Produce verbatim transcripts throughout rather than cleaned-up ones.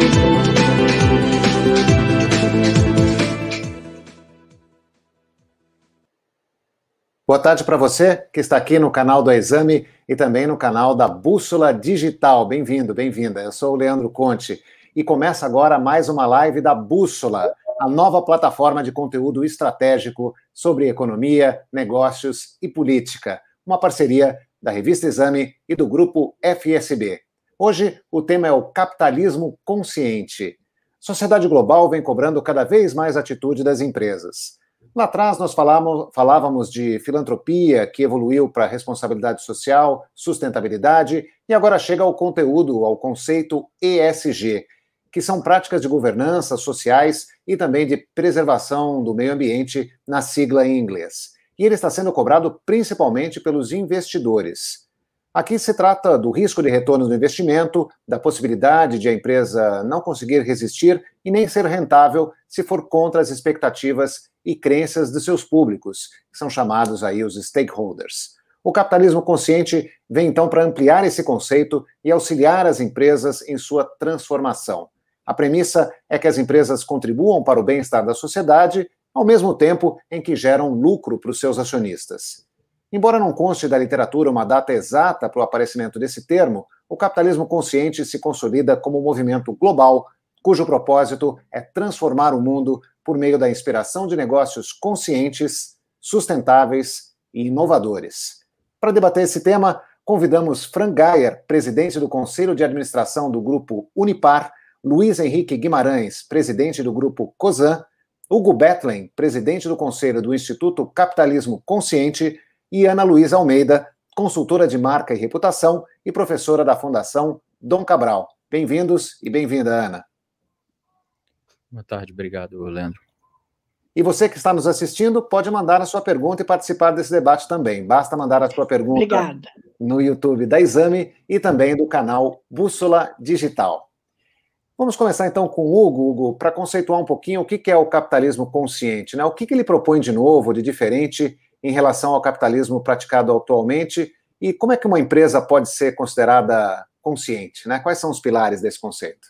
Boa tarde para você que está aqui no canal do Exame e também no canal da Bússola Digital. Bem-vindo, bem-vinda. Eu sou o Leandro Conte e começa agora mais uma live da Bússola, a nova plataforma de conteúdo estratégico sobre economia, negócios e política. Uma parceria da Revista Exame e do Grupo F S B. Hoje o tema é o capitalismo consciente. A sociedade global vem cobrando cada vez mais atitude das empresas. Lá atrás nós falávamos, falávamos de filantropia, que evoluiu para responsabilidade social, sustentabilidade, e agora chega ao conteúdo, ao conceito E S G, que são práticas de governança sociais e também de preservação do meio ambiente, na sigla em inglês. E ele está sendo cobrado principalmente pelos investidores. Aqui se trata do risco de retorno do investimento, da possibilidade de a empresa não conseguir resistir e nem ser rentável se for contra as expectativas e crenças de seus públicos, que são chamados aí os stakeholders. O capitalismo consciente vem então para ampliar esse conceito e auxiliar as empresas em sua transformação. A premissa é que as empresas contribuam para o bem-estar da sociedade, ao mesmo tempo em que geram lucro para os seus acionistas. Embora não conste da literatura uma data exata para o aparecimento desse termo, o capitalismo consciente se consolida como um movimento global, cujo propósito é transformar o mundo por meio da inspiração de negócios conscientes, sustentáveis e inovadores. Para debater esse tema, convidamos Frank Geyer, presidente do Conselho de Administração do Grupo Unipar, Luiz Henrique Guimarães, presidente do Grupo Cosan, Hugo Bethlen, presidente do Conselho do Instituto Capitalismo Consciente, e Ana Luísa Almeida, consultora de marca e reputação e professora da Fundação Dom Cabral. Bem-vindos e bem-vinda, Ana. Boa tarde, obrigado, Leandro. E você que está nos assistindo, pode mandar a sua pergunta e participar desse debate também. Basta mandar a sua pergunta Obrigada. no YouTube da Exame e também do canal Bússola Digital. Vamos começar então com o Hugo, Hugo, para conceituar um pouquinho o que é o capitalismo consciente, né? O que ele propõe de novo, de diferente em relação ao capitalismo praticado atualmente e como é que uma empresa pode ser considerada consciente, né? Quais são os pilares desse conceito?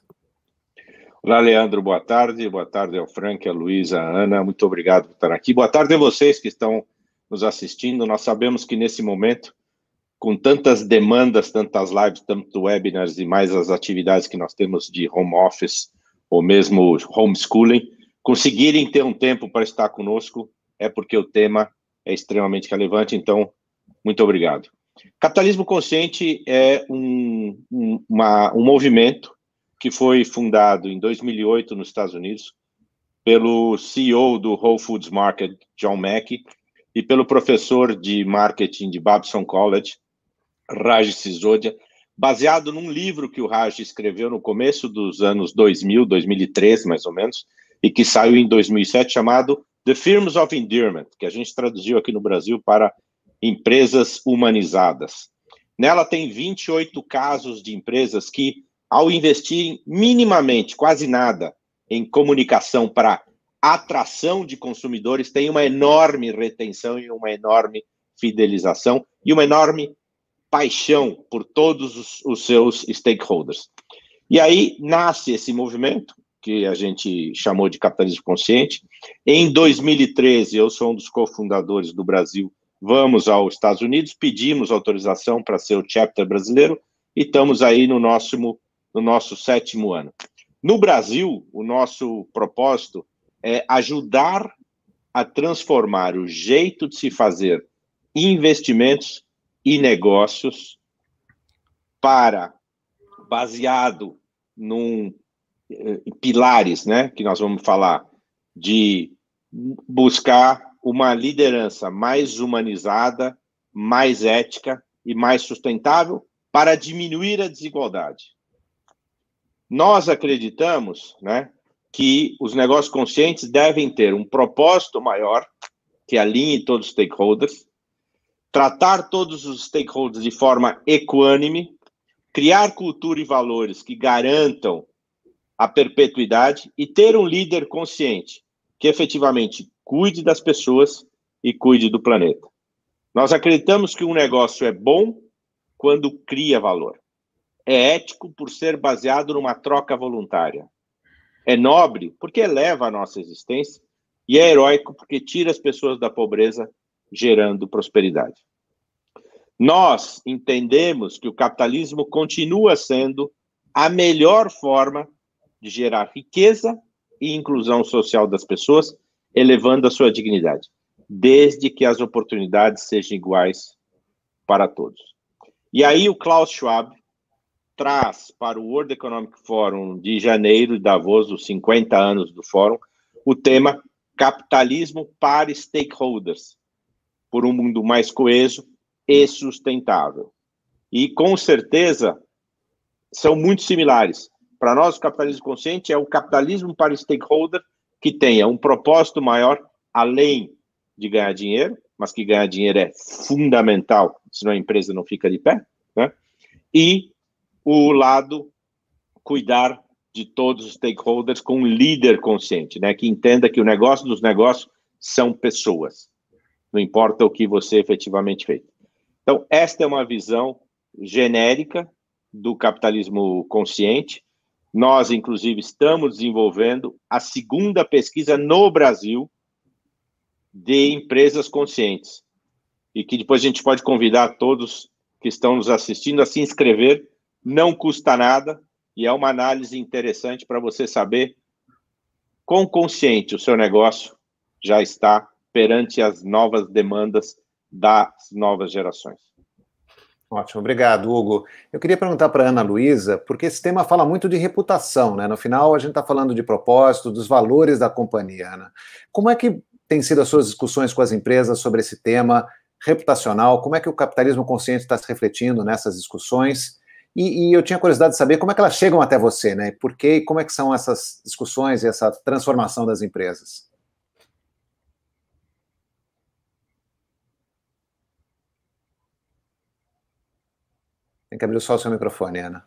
Olá, Leandro, boa tarde. Boa tarde ao Frank, a Luísa, a Ana. Muito obrigado por estar aqui. Boa tarde a vocês que estão nos assistindo. Nós sabemos que nesse momento, com tantas demandas, tantas lives, tantos webinars e mais as atividades que nós temos de home office ou mesmo homeschooling, conseguirem ter um tempo para estar conosco é porque o tema é extremamente relevante. Então, muito obrigado. Capitalismo Consciente é um, um, uma, um movimento que foi fundado em dois mil e oito nos Estados Unidos pelo C E O do Whole Foods Market, John Mackey, e pelo professor de marketing de Babson College, Raj Sisodia, baseado num livro que o Raj escreveu no começo dos anos dois mil, dois mil e três, mais ou menos, e que saiu em dois mil e sete, chamado The Firms of Endearment, que a gente traduziu aqui no Brasil para Empresas Humanizadas. Nela tem vinte e oito casos de empresas que, ao investirem minimamente, quase nada, em comunicação para atração de consumidores, têm uma enorme retenção e uma enorme fidelização e uma enorme paixão por todos os, os seus stakeholders. E aí nasce esse movimento, que a gente chamou de capitalismo consciente. Em dois mil e treze, eu sou um dos cofundadores do Brasil, vamos aos Estados Unidos, pedimos autorização para ser o chapter brasileiro e estamos aí no nosso, no nosso sétimo ano. No Brasil, o nosso propósito é ajudar a transformar o jeito de se fazer investimentos e negócios para, baseado num pilares, né, que nós vamos falar, de buscar uma liderança mais humanizada, mais ética e mais sustentável para diminuir a desigualdade. Nós acreditamos, né, que os negócios conscientes devem ter um propósito maior, que alinhe todos os stakeholders, tratar todos os stakeholders de forma equânime, criar cultura e valores que garantam a perpetuidade e ter um líder consciente que efetivamente cuide das pessoas e cuide do planeta. Nós acreditamos que um negócio é bom quando cria valor. É ético por ser baseado numa troca voluntária. É nobre porque eleva a nossa existência e é heróico porque tira as pessoas da pobreza, gerando prosperidade. Nós entendemos que o capitalismo continua sendo a melhor forma de gerar riqueza e inclusão social das pessoas, elevando a sua dignidade, desde que as oportunidades sejam iguais para todos. E aí o Klaus Schwab traz para o World Economic Forum de janeiro, Davos, os cinquenta anos do fórum, o tema Capitalismo para Stakeholders, por um mundo mais coeso e sustentável. E, com certeza, são muito similares. Para nós, o capitalismo consciente é o capitalismo para stakeholder que tenha um propósito maior, além de ganhar dinheiro, mas que ganhar dinheiro é fundamental, senão a empresa não fica de pé, né? E o lado cuidar de todos os stakeholders com um líder consciente, né? Que entenda que o negócio dos negócios são pessoas. Não importa o que você efetivamente fez. Então, esta é uma visão genérica do capitalismo consciente. Nós, inclusive, estamos desenvolvendo a segunda pesquisa no Brasil de empresas conscientes. E que depois a gente pode convidar todos que estão nos assistindo a se inscrever. Não custa nada e é uma análise interessante para você saber quão consciente o seu negócio já está perante as novas demandas das novas gerações. Ótimo, obrigado, Hugo. Eu queria perguntar para a Ana Luísa, porque esse tema fala muito de reputação, né? No final, a gente está falando de propósito, dos valores da companhia, Ana. Como é que têm sido as suas discussões com as empresas sobre esse tema reputacional? Como é que o capitalismo consciente está se refletindo nessas discussões? E, e eu tinha curiosidade de saber como é que elas chegam até você, né? Por quê e como é que são essas discussões e essa transformação das empresas? Tem que abrir só o seu microfone, Ana.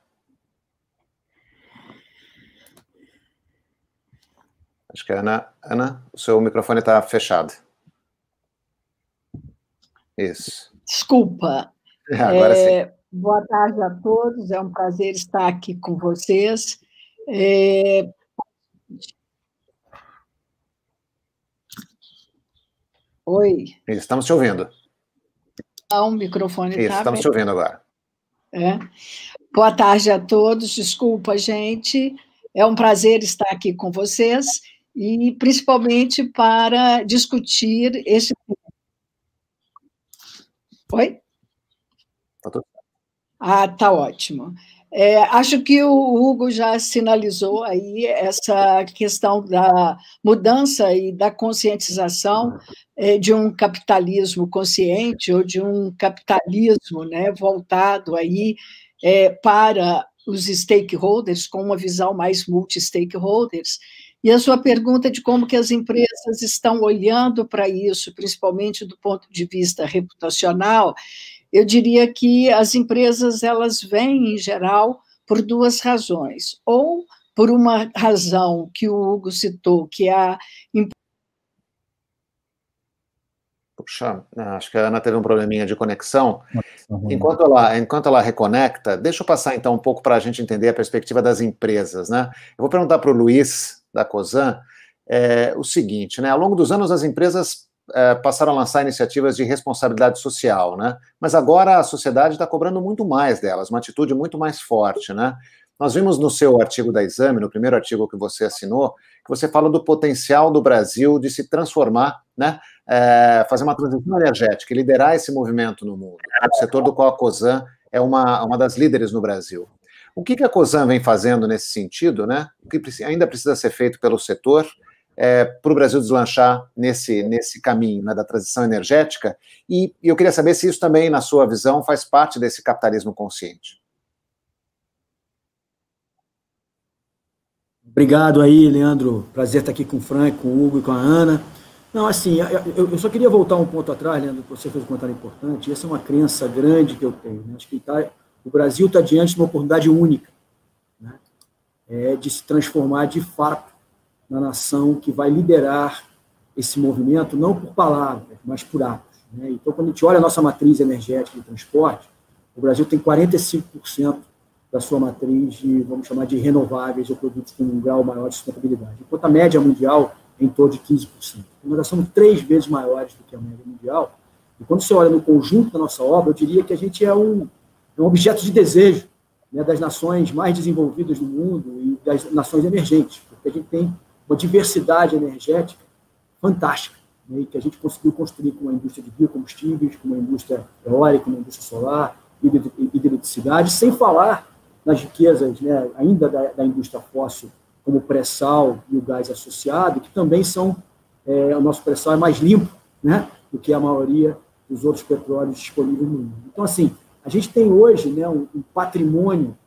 Acho que a Ana, Ana, o seu microfone está fechado. Isso. Desculpa. Agora é, sim. Boa tarde a todos, é um prazer estar aqui com vocês. É... Oi. Estamos te ouvindo. Ah, o microfone Isso, tá estamos bem. te ouvindo agora. É. Boa tarde a todos, desculpa, gente. É um prazer estar aqui com vocês e principalmente para discutir esse... Oi? Tá tudo. Ah, tá ótimo. É, acho que o Hugo já sinalizou aí essa questão da mudança e da conscientização é, de um capitalismo consciente ou de um capitalismo, né, voltado aí é, para os stakeholders, com uma visão mais multi-stakeholders. E a sua pergunta de como que as empresas estão olhando para isso, principalmente do ponto de vista reputacional, eu diria que as empresas elas vêm, em geral, por duas razões. Ou por uma razão que o Hugo citou, que é a... Puxa, acho que a Ana teve um probleminha de conexão. Enquanto ela, enquanto ela reconecta, deixa eu passar então um pouco para a gente entender a perspectiva das empresas, né? Eu vou perguntar para o Luiz, da Cosan, é, o seguinte, né? Ao longo dos anos, as empresas É, passaram a lançar iniciativas de responsabilidade social, né? Mas agora a sociedade está cobrando muito mais delas, uma atitude muito mais forte, né? Nós vimos no seu artigo da Exame, no primeiro artigo que você assinou, que você fala do potencial do Brasil de se transformar, né? É, fazer uma transição energética e liderar esse movimento no mundo. O setor do qual a Cosan é uma, uma das líderes no Brasil. O que, que a Cosan vem fazendo nesse sentido, né? O que ainda precisa ser feito pelo setor É, para o Brasil deslanchar nesse, nesse caminho, né, da transição energética, e, e eu queria saber se isso também, na sua visão, faz parte desse capitalismo consciente. Obrigado aí, Leandro, prazer estar aqui com o Frank, com o Hugo e com a Ana. Não, assim, eu, eu só queria voltar um ponto atrás, Leandro, que você fez um comentário importante, essa é uma crença grande que eu tenho, né? Acho que tá, o Brasil está diante de uma oportunidade única, né? É, de se transformar de fato na nação que vai liderar esse movimento, não por palavras, mas por atos, né? Então, quando a gente olha a nossa matriz energética de transporte, o Brasil tem quarenta e cinco por cento da sua matriz de, vamos chamar de renováveis ou produtos com um grau maior de sustentabilidade. Enquanto a média mundial é em torno de quinze por cento. Então, nós somos três vezes maiores do que a média mundial. E quando você olha no conjunto da nossa obra, eu diria que a gente é um, é um objeto de desejo, né, das nações mais desenvolvidas do mundo e das nações emergentes, porque a gente tem uma diversidade energética fantástica, né, e que a gente conseguiu construir com uma indústria de biocombustíveis, com uma indústria eólica, uma indústria solar, hidroeletricidade, sem falar nas riquezas, né, ainda da, da indústria fóssil, como o pré-sal e o gás associado, que também são, é, o nosso pré-sal é mais limpo, né, do que a maioria dos outros petróleos disponíveis no mundo. Então, assim, a gente tem hoje, né, um, um patrimônio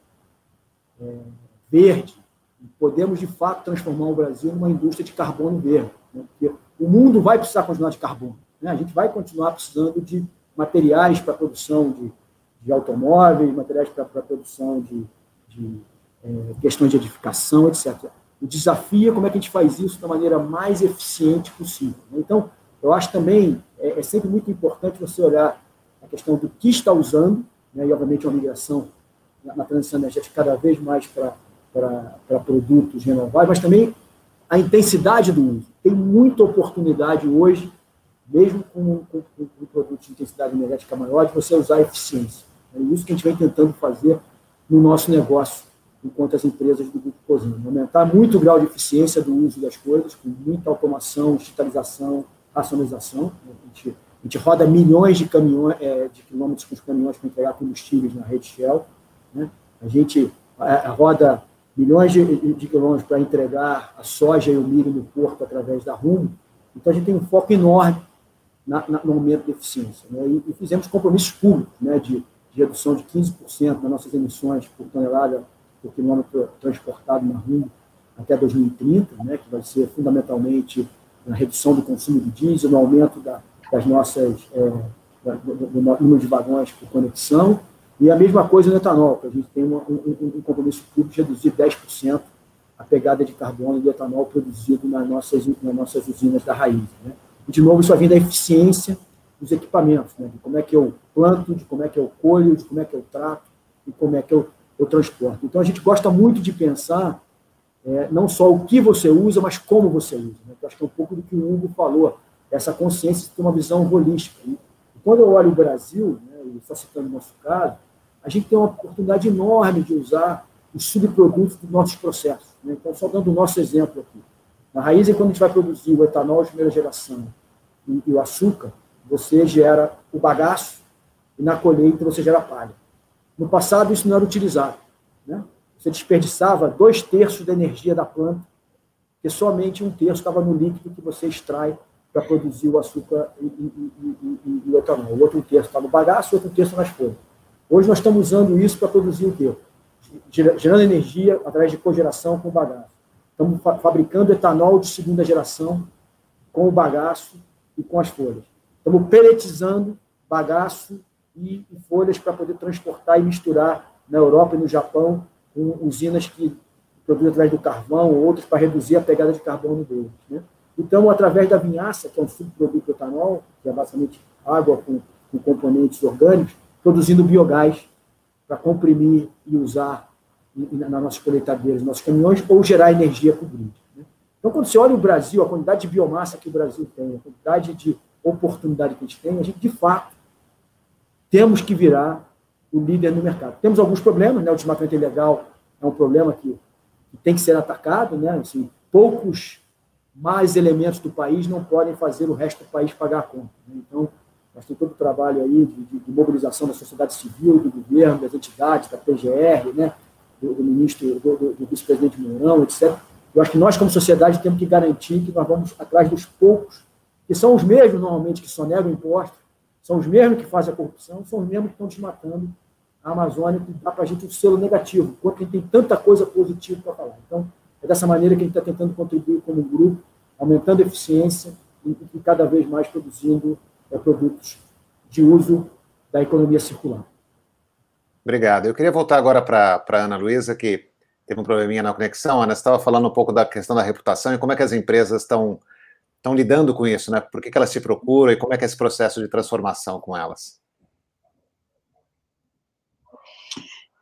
é, verde, e podemos, de fato, transformar o Brasil numa indústria de carbono verde, né, porque o mundo vai precisar continuar de carbono, né, a gente vai continuar precisando de materiais para a produção de, de automóveis, materiais para a produção de, de é, questões de edificação, etcétera. O desafio é como é que a gente faz isso da maneira mais eficiente possível, né? Então, eu acho também, é, é sempre muito importante você olhar a questão do que está usando, né, e, obviamente, uma migração na, na transição energética cada vez mais para para produtos renováveis, mas também a intensidade do uso. Tem muita oportunidade hoje, mesmo com, com, com produtos de intensidade energética maior, de você usar a eficiência. É isso que a gente vem tentando fazer no nosso negócio, enquanto as empresas do Grupo Cosan. Aumentar muito o grau de eficiência do uso das coisas, com muita automação, digitalização, racionalização. A gente, a gente roda milhões de, caminhões, é, de quilômetros com os caminhões para entregar combustíveis na rede Shell, né? A gente é, roda milhões de, de quilômetros para entregar a soja e o milho no porto através da Rumo. Então, a gente tem um foco enorme na, na, no aumento da eficiência, né? E, e fizemos compromissos públicos, né, de, de redução de quinze por cento das nossas emissões por tonelada por quilômetro transportado na Rumo até dois mil e trinta, né, que vai ser fundamentalmente na redução do consumo de diesel, no aumento da, das nossas, é, da, do, do número de vagões por conexão, e a mesma coisa no etanol, que a gente tem uma, um, um compromisso público de reduzir dez por cento a pegada de carbono do etanol produzido nas nossas, nas nossas usinas da raiz, né? E, de novo, isso vai vir da eficiência dos equipamentos, né? De como é que eu planto, de como é que eu colho, de como é que eu trato e como é que eu, eu transporto. Então, a gente gosta muito de pensar é, não só o que você usa, mas como você usa, né? Eu acho que é um pouco do que o Hugo falou, essa consciência de ter uma visão holística. E quando eu olho o Brasil, né, e só citando o nosso caso, a gente tem uma oportunidade enorme de usar os subprodutos dos nossos processos, né? Então, só dando o nosso exemplo aqui. Na raiz, quando a gente vai produzir o etanol de primeira geração e, e o açúcar, você gera o bagaço e na colheita você gera palha. No passado, isso não era utilizado, né? Você desperdiçava dois terços da energia da planta, porque somente um terço estava no líquido que você extrai para produzir o açúcar e, e, e, e, e o etanol. O outro terço está no bagaço, o outro terço nas folhas. Hoje nós estamos usando isso para produzir o quê? Gerando energia através de cogeração com o bagaço. Estamos fa fabricando etanol de segunda geração com o bagaço e com as folhas. Estamos pelletizando bagaço e, e folhas para poder transportar e misturar na Europa e no Japão com usinas que produzem através do carvão ou outras para reduzir a pegada de carbono deles, né? Então, através da vinhaça, que é um subproduto do etanol, que é basicamente água com, com componentes orgânicos, produzindo biogás para comprimir e usar nas nossas colheitadeiras, nos nossos caminhões, ou gerar energia para o grid, né? Então, quando você olha o Brasil, a quantidade de biomassa que o Brasil tem, a quantidade de oportunidade que a gente tem, a gente, de fato, temos que virar o líder no mercado. Temos alguns problemas, né? O desmatamento ilegal é um problema que, que tem que ser atacado, né? Assim, poucos mais elementos do país não podem fazer o resto do país pagar a conta, né? Então, nós temos todo o trabalho aí de, de, de mobilização da sociedade civil, do governo, das entidades, da P G R, né? do, do ministro, do, do, do vice-presidente Mourão, etcétera. Eu acho que nós, como sociedade, temos que garantir que nós vamos atrás dos poucos, que são os mesmos, normalmente, que sonegam impostos, são os mesmos que fazem a corrupção, são os mesmos que estão desmatando a Amazônia, que dá para a gente um selo negativo, enquanto a gente tem tanta coisa positiva para falar. Então, é dessa maneira que a gente está tentando contribuir como grupo, aumentando a eficiência e, e cada vez mais produzindo é, produtos de uso da economia circular. Obrigado. Eu queria voltar agora para a Ana Luísa, que teve um probleminha na conexão. Ana, você estava falando um pouco da questão da reputação e como é que as empresas estão estão lidando com isso, né? Por que, que elas se procuram e como é que é esse processo de transformação com elas?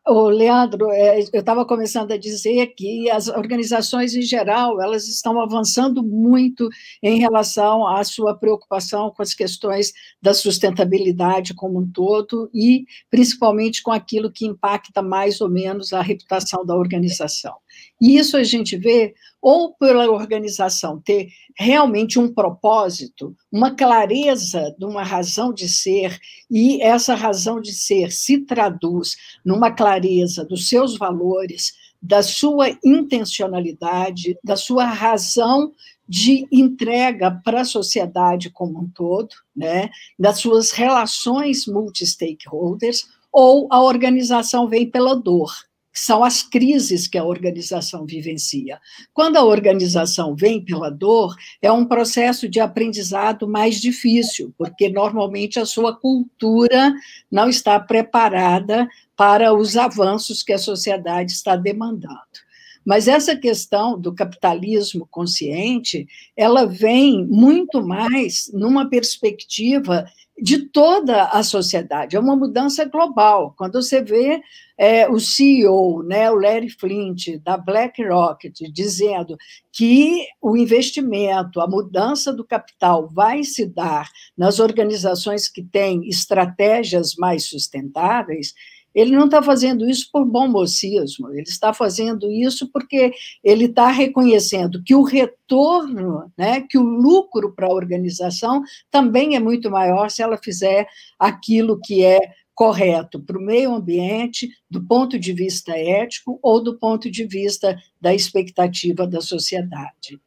Ô, Leandro, é, eu estava começando a dizer que as organizações, em geral, elas estão avançando muito em relação à sua preocupação com as questões da sustentabilidade como um todo e, principalmente, com aquilo que impacta mais ou menos a reputação da organização. E isso a gente vê ou pela organização ter realmente um propósito, uma clareza de uma razão de ser, e essa razão de ser se traduz numa clareza dos seus valores, da sua intencionalidade, da sua razão de entrega para a sociedade como um todo, né, das suas relações multi-stakeholders, ou a organização vem pela dor. São as crises que a organização vivencia. Quando a organização vem pela dor, é um processo de aprendizado mais difícil, porque normalmente a sua cultura não está preparada para os avanços que a sociedade está demandando. Mas essa questão do capitalismo consciente, ela vem muito mais numa perspectiva de toda a sociedade, é uma mudança global. Quando você vê é, o C E O, né, o Larry Flynt, da BlackRock, dizendo que o investimento, a mudança do capital vai se dar nas organizações que têm estratégias mais sustentáveis, ele não está fazendo isso por bom mocismo, ele está fazendo isso porque ele está reconhecendo que o retorno, né, que o lucro para a organização também é muito maior se ela fizer aquilo que é correto para o meio ambiente, do ponto de vista ético ou do ponto de vista da expectativa da sociedade.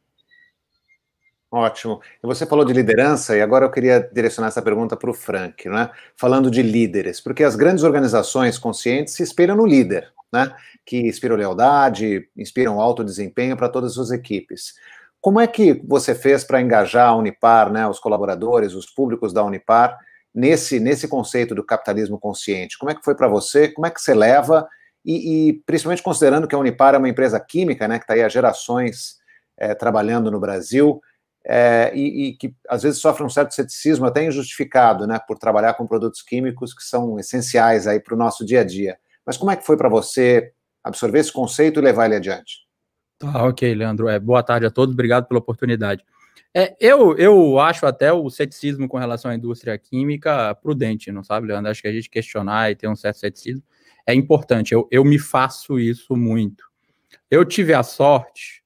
Ótimo. E você falou de liderança, e agora eu queria direcionar essa pergunta para o Frank, né? Falando de líderes, porque as grandes organizações conscientes se inspiram no líder, né? Que inspiram lealdade, inspiram alto desempenho para todas as suas equipes. Como é que você fez para engajar a Unipar, né, os colaboradores, os públicos da Unipar, nesse, nesse conceito do capitalismo consciente? Como é que foi para você? Como é que você leva? E, e principalmente considerando que a Unipar é uma empresa química, né, que está aí há gerações é, trabalhando no Brasil, É, e, e que às vezes sofre um certo ceticismo até injustificado, né, por trabalhar com produtos químicos que são essenciais aí para o nosso dia a dia. Mas como é que foi para você absorver esse conceito e levar ele adiante? Tá, ok, Leandro. É, boa tarde a todos, obrigado pela oportunidade. É, eu, eu acho até o ceticismo com relação à indústria química prudente, não sabe, Leandro? Acho que a gente questionar e ter um certo ceticismo é importante. Eu, eu me faço isso muito. Eu tive a sorte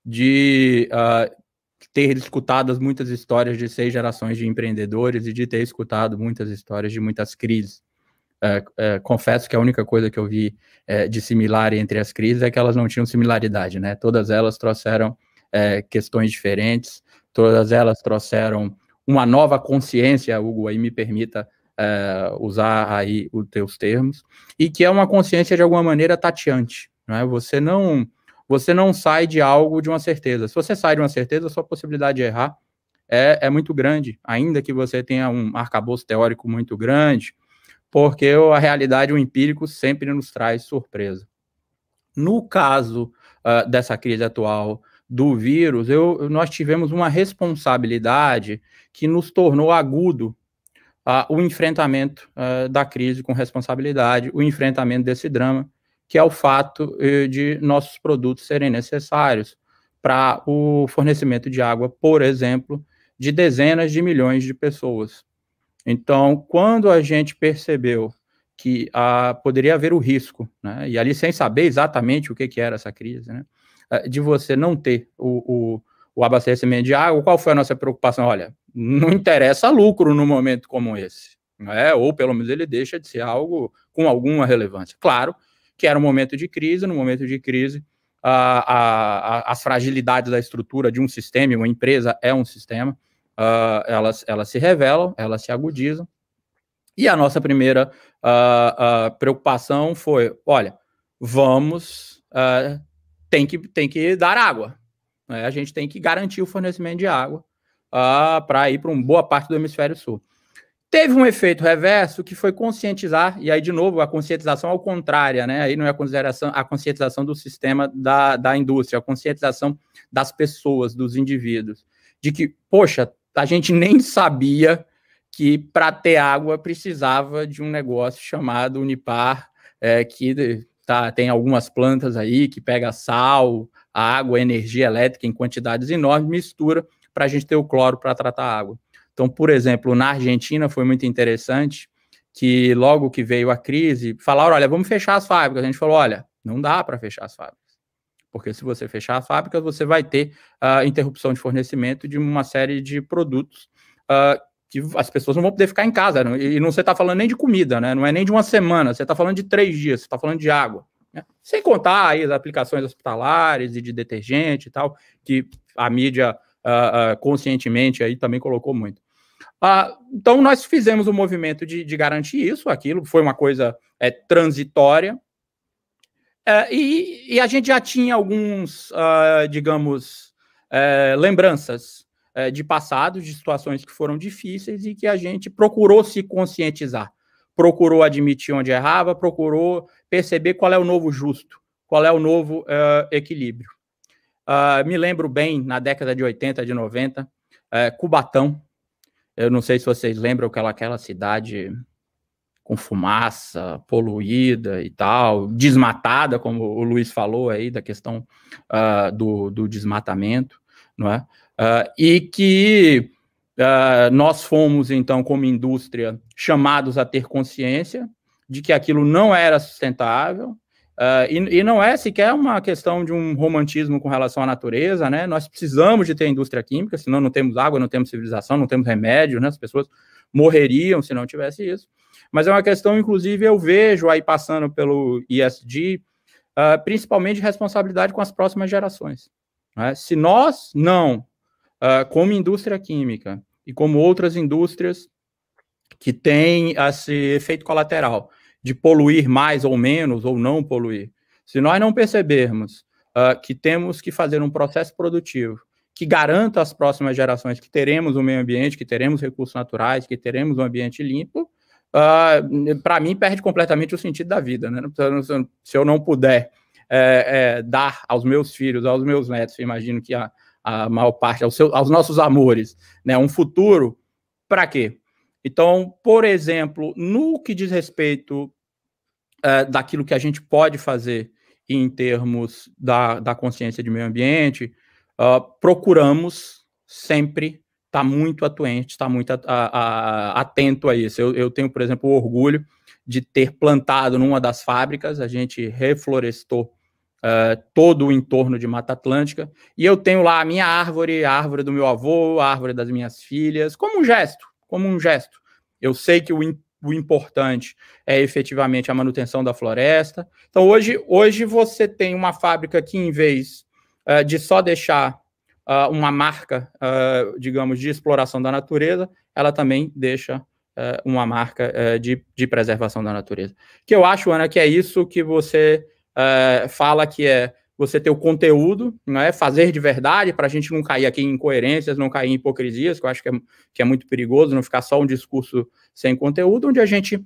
de uh, ter escutado muitas histórias de seis gerações de empreendedores e de ter escutado muitas histórias de muitas crises. É, é, confesso que a única coisa que eu vi é, de similar entre as crises é que elas não tinham similaridade, né? Todas elas trouxeram é, questões diferentes, todas elas trouxeram uma nova consciência, Hugo, aí me permita é, usar aí os teus termos, e que é uma consciência de alguma maneira tateante, né? Você não... Você não sai de algo de uma certeza. Se você sai de uma certeza, a sua possibilidade de errar é, é muito grande, ainda que você tenha um arcabouço teórico muito grande, porque a realidade, o empírico, sempre nos traz surpresa. No caso uh, dessa crise atual do vírus, eu, nós tivemos uma responsabilidade que nos tornou agudo uh, o enfrentamento uh, da crise com responsabilidade, o enfrentamento desse drama, que é o fato de nossos produtos serem necessários para o fornecimento de água, por exemplo, de dezenas de milhões de pessoas. Então, quando a gente percebeu que ah, poderia haver o risco, né, e ali sem saber exatamente o que, que era essa crise, né, de você não ter o, o, o abastecimento de água, qual foi a nossa preocupação? Olha, não interessa lucro num momento como esse, né, ou pelo menos ele deixa de ser algo com alguma relevância. Claro que era um momento de crise, no momento de crise, a, a, a, as fragilidades da estrutura de um sistema, uma empresa é um sistema, uh, elas, elas se revelam, elas se agudizam, e a nossa primeira uh, uh, preocupação foi, olha, vamos, uh, tem, que, tem que dar água, né? A gente tem que garantir o fornecimento de água uh, para ir para uma boa parte do hemisfério sul. Teve um efeito reverso que foi conscientizar, e aí, de novo, a conscientização ao contrário, né? Aí não é a, consideração, a conscientização do sistema da, da indústria, a conscientização das pessoas, dos indivíduos, de que, poxa, a gente nem sabia que para ter água precisava de um negócio chamado Unipar, é, que tá? Tem algumas plantas aí que pega sal, água, energia elétrica em quantidades enormes, mistura para a gente ter o cloro para tratar a água. Então, por exemplo, na Argentina foi muito interessante que logo que veio a crise, falaram, olha, vamos fechar as fábricas. A gente falou, olha, não dá para fechar as fábricas, porque se você fechar as fábricas, você vai ter a uh, interrupção de fornecimento de uma série de produtos uh, que as pessoas não vão poder ficar em casa, não, e não você está falando nem de comida, né? Não é nem de uma semana, você está falando de três dias, você está falando de água, né? Sem contar aí as aplicações hospitalares e de detergente e tal, que a mídia uh, uh, conscientemente aí também colocou muito. Uh, então, nós fizemos um movimento de, de garantir isso, aquilo foi uma coisa é, transitória, uh, e, e a gente já tinha alguns, uh, digamos, uh, lembranças uh, de passado, de situações que foram difíceis e que a gente procurou se conscientizar, procurou admitir onde errava, procurou perceber qual é o novo justo, qual é o novo uh, equilíbrio. Uh, me lembro bem, na década de oitenta, de noventa, uh, Cubatão. Eu não sei se vocês lembram aquela, aquela cidade com fumaça, poluída e tal, desmatada, como o Luiz falou aí, da questão uh, do, do desmatamento, não é? Uh, e que uh, nós fomos, então, como indústria, chamados a ter consciência de que aquilo não era sustentável, Uh, e, e não é sequer uma questão de um romantismo com relação à natureza, né? Nós precisamos de ter indústria química, senão não temos água, não temos civilização, não temos remédio, né? As pessoas morreriam se não tivesse isso. Mas é uma questão, inclusive, eu vejo aí passando pelo E S G, uh, principalmente de responsabilidade com as próximas gerações, né? Se nós não, uh, como indústria química e como outras indústrias que têm esse efeito colateral de poluir mais ou menos, ou não poluir, se nós não percebermos uh, que temos que fazer um processo produtivo que garanta às próximas gerações que teremos um meio ambiente, que teremos recursos naturais, que teremos um ambiente limpo, uh, para mim perde completamente o sentido da vida, né? Se eu não puder é, é, dar aos meus filhos, aos meus netos, imagino que a, a maior parte, aos, seus, aos nossos amores, né, um futuro, para quê? Então, por exemplo, no que diz respeito uh, daquilo que a gente pode fazer em termos da, da consciência de meio ambiente, uh, procuramos sempre estar tá muito atuante, estar tá muito a, a, a, atento a isso. Eu, eu tenho, por exemplo, o orgulho de ter plantado numa das fábricas, a gente reflorestou uh, todo o entorno de Mata Atlântica, e eu tenho lá a minha árvore, a árvore do meu avô, a árvore das minhas filhas, como um gesto, como um gesto. Eu sei que o, o importante é efetivamente a manutenção da floresta. Então, hoje, hoje você tem uma fábrica que, em vez uh, de só deixar uh, uma marca, uh, digamos, de exploração da natureza, ela também deixa uh, uma marca uh, de, de preservação da natureza. Que eu acho, Ana, que é isso que você uh, fala que é você ter o conteúdo, não é? Fazer de verdade, para a gente não cair aqui em incoerências, não cair em hipocrisias, que eu acho que é, que é muito perigoso, não ficar só um discurso sem conteúdo, onde a gente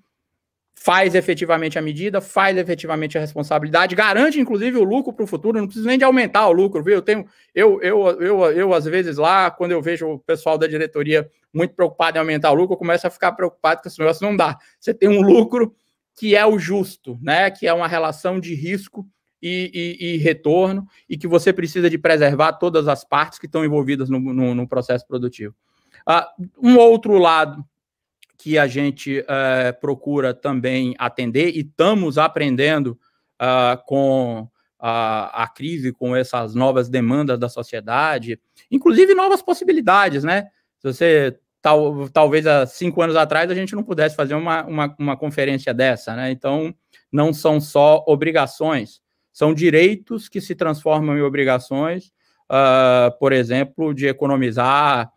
faz efetivamente a medida, faz efetivamente a responsabilidade, garante, inclusive, o lucro para o futuro, não precisa nem de aumentar o lucro, viu? Eu tenho, eu, eu, eu, eu, às vezes, lá, quando eu vejo o pessoal da diretoria muito preocupado em aumentar o lucro, eu começo a ficar preocupado que esse negócio não dá. Você tem um lucro que é o justo, né? Que é uma relação de risco E, e, e retorno, e que você precisa de preservar todas as partes que estão envolvidas no, no, no processo produtivo. Uh, um outro lado que a gente uh, procura também atender, e estamos aprendendo uh, com a, a crise, com essas novas demandas da sociedade, inclusive novas possibilidades, né? Se você, tal, talvez há cinco anos atrás, a gente não pudesse fazer uma, uma, uma conferência dessa, né? Então, não são só obrigações, são direitos que se transformam em obrigações, uh, por exemplo, de economizar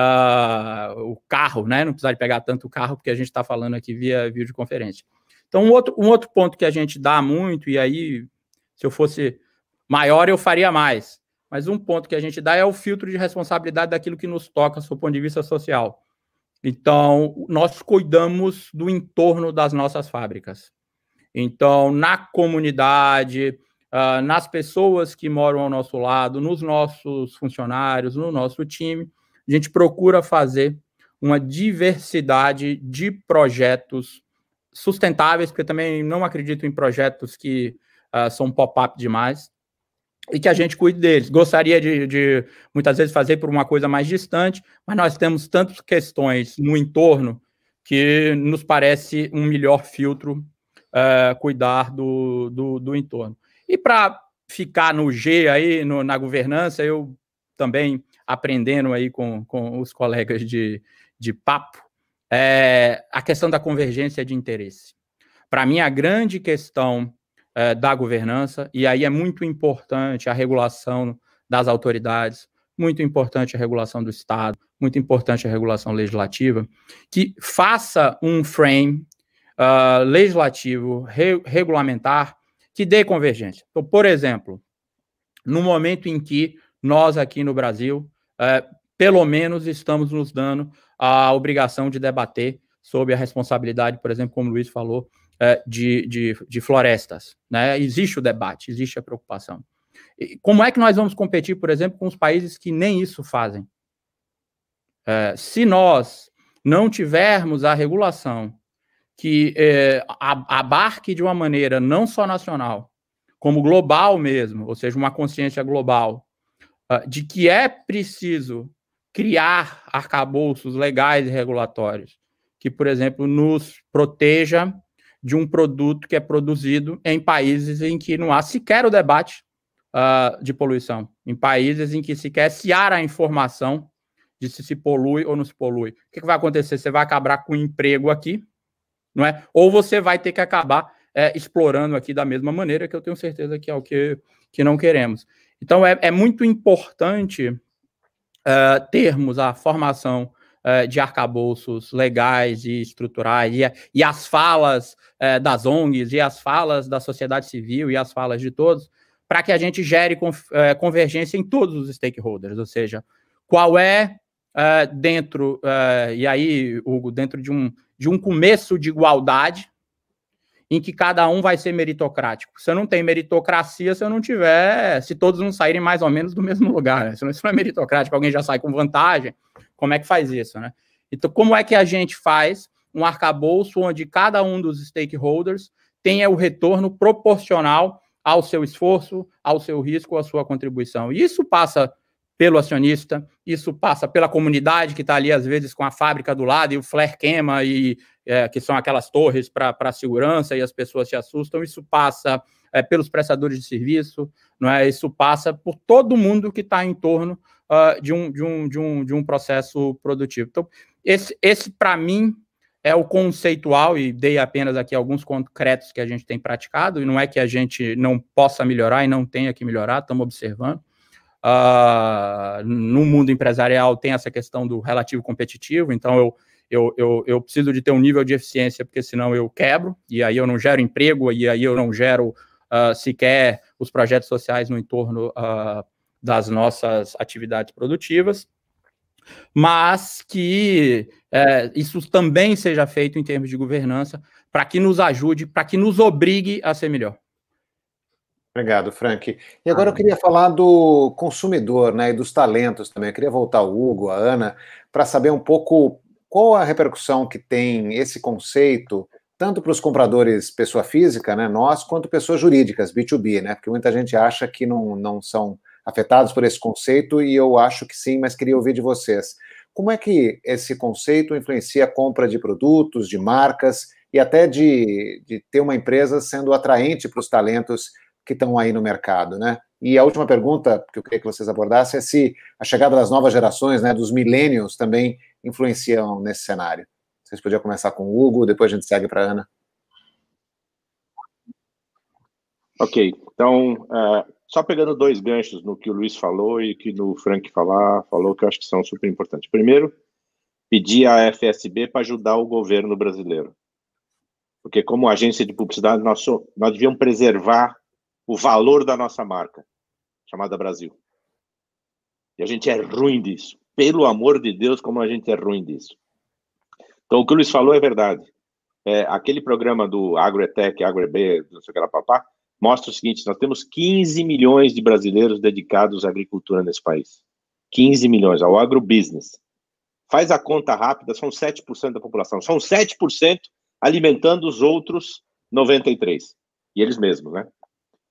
uh, o carro, né? Não precisar de pegar tanto o carro, porque a gente está falando aqui via videoconferência. Então, um outro, um outro ponto que a gente dá muito, e aí, se eu fosse maior, eu faria mais, mas um ponto que a gente dá é o filtro de responsabilidade daquilo que nos toca, do ponto de vista social. Então, nós cuidamos do entorno das nossas fábricas. Então, na comunidade, uh, nas pessoas que moram ao nosso lado, nos nossos funcionários, no nosso time, a gente procura fazer uma diversidade de projetos sustentáveis, porque também não acredito em projetos que uh, são pop-up demais, e que a gente cuide deles. Gostaria de, de, muitas vezes, fazer por uma coisa mais distante, mas nós temos tantas questões no entorno que nos parece um melhor filtro uh, cuidar do, do, do entorno. E para ficar no G aí, no, na governança, eu também aprendendo aí com, com os colegas de, de papo, é, a questão da convergência de interesse. Para mim, a grande questão é, da governança, e aí é muito importante a regulação das autoridades, muito importante a regulação do Estado, muito importante a regulação legislativa, que faça um frame uh, legislativo, re, regulamentar, que dê convergência. Então, por exemplo, no momento em que nós aqui no Brasil, uh, pelo menos estamos nos dando a obrigação de debater sobre a responsabilidade, por exemplo, como o Luiz falou, uh, de, de, de florestas, né? Existe o debate, existe a preocupação. E como é que nós vamos competir, por exemplo, com os países que nem isso fazem? Uh, se nós não tivermos a regulação que eh, abarque de uma maneira não só nacional, como global mesmo, ou seja, uma consciência global, uh, de que é preciso criar arcabouços legais e regulatórios que, por exemplo, nos proteja de um produto que é produzido em países em que não há sequer o debate uh, de poluição, em países em que sequer se há a informação de se se polui ou não se polui. O que, que vai acontecer? Você vai acabar com o emprego aqui, não é? Ou você vai ter que acabar é, explorando aqui da mesma maneira, que eu tenho certeza que é o que, que não queremos. Então, é, é muito importante uh, termos a formação uh, de arcabouços legais e estruturais, e, e as falas uh, das O N Gs, e as falas da sociedade civil, e as falas de todos, para que a gente gere conf, uh, convergência em todos os stakeholders, ou seja, qual é, uh, dentro, uh, e aí, Hugo, dentro de um de um começo de igualdade, em que cada um vai ser meritocrático. Você não tem meritocracia se eu não tiver, se todos não saírem mais ou menos do mesmo lugar, né? Se isso não é meritocrático, alguém já sai com vantagem, como é que faz isso, né? Então, como é que a gente faz um arcabouço onde cada um dos stakeholders tenha o retorno proporcional ao seu esforço, ao seu risco, à sua contribuição? E isso passa pelo acionista, isso passa pela comunidade que está ali, às vezes, com a fábrica do lado, e o flare queima, e, é, que são aquelas torres para a segurança, e as pessoas se assustam. Isso passa é, pelos prestadores de serviço, não é? Isso passa por todo mundo que está em torno uh, de, um, de, um, de, um, de um processo produtivo. Então, esse, esse para mim, é o conceitual, e dei apenas aqui alguns concretos que a gente tem praticado, e não é que a gente não possa melhorar e não tenha que melhorar, estamos observando. Uh, no mundo empresarial tem essa questão do relativo competitivo, então eu, eu, eu, eu preciso de ter um nível de eficiência, porque senão eu quebro, e aí eu não gero emprego, e aí eu não gero uh, sequer os projetos sociais no entorno uh, das nossas atividades produtivas, mas que uh, isso também seja feito em termos de governança, para que nos ajude, para que nos obrigue a ser melhor. Obrigado, Frank. E agora eu queria falar do consumidor, né, e dos talentos também. Eu queria voltar ao Hugo, a Ana, para saber um pouco qual a repercussão que tem esse conceito, tanto para os compradores pessoa física, né, nós, quanto pessoas jurídicas, B dois B, né, porque muita gente acha que não, não são afetados por esse conceito, e eu acho que sim, mas queria ouvir de vocês. Como é que esse conceito influencia a compra de produtos, de marcas, e até de, de ter uma empresa sendo atraente para os talentos que estão aí no mercado, né? E a última pergunta que eu queria que vocês abordassem é se a chegada das novas gerações, né, dos millennials, também influenciam nesse cenário. Vocês podiam começar com o Hugo, depois a gente segue para a Ana. Ok, então, uh, só pegando dois ganchos no que o Luiz falou e que o Frank falar, falou, que eu acho que são super importantes. Primeiro, pedir à F S B para ajudar o governo brasileiro. Porque como agência de publicidade, nós, so, nós devíamos preservar o valor da nossa marca, chamada Brasil. E a gente é ruim disso. Pelo amor de Deus, como a gente é ruim disso. Então, o que o Luiz falou é verdade. É, aquele programa do AgroEtec, AgroEB, não sei o que lá, papá, mostra o seguinte: nós temos quinze milhões de brasileiros dedicados à agricultura nesse país. quinze milhões, ao agrobusiness. Faz a conta rápida, são sete por cento da população. São sete por cento alimentando os outros noventa e três por cento. E eles mesmos, né?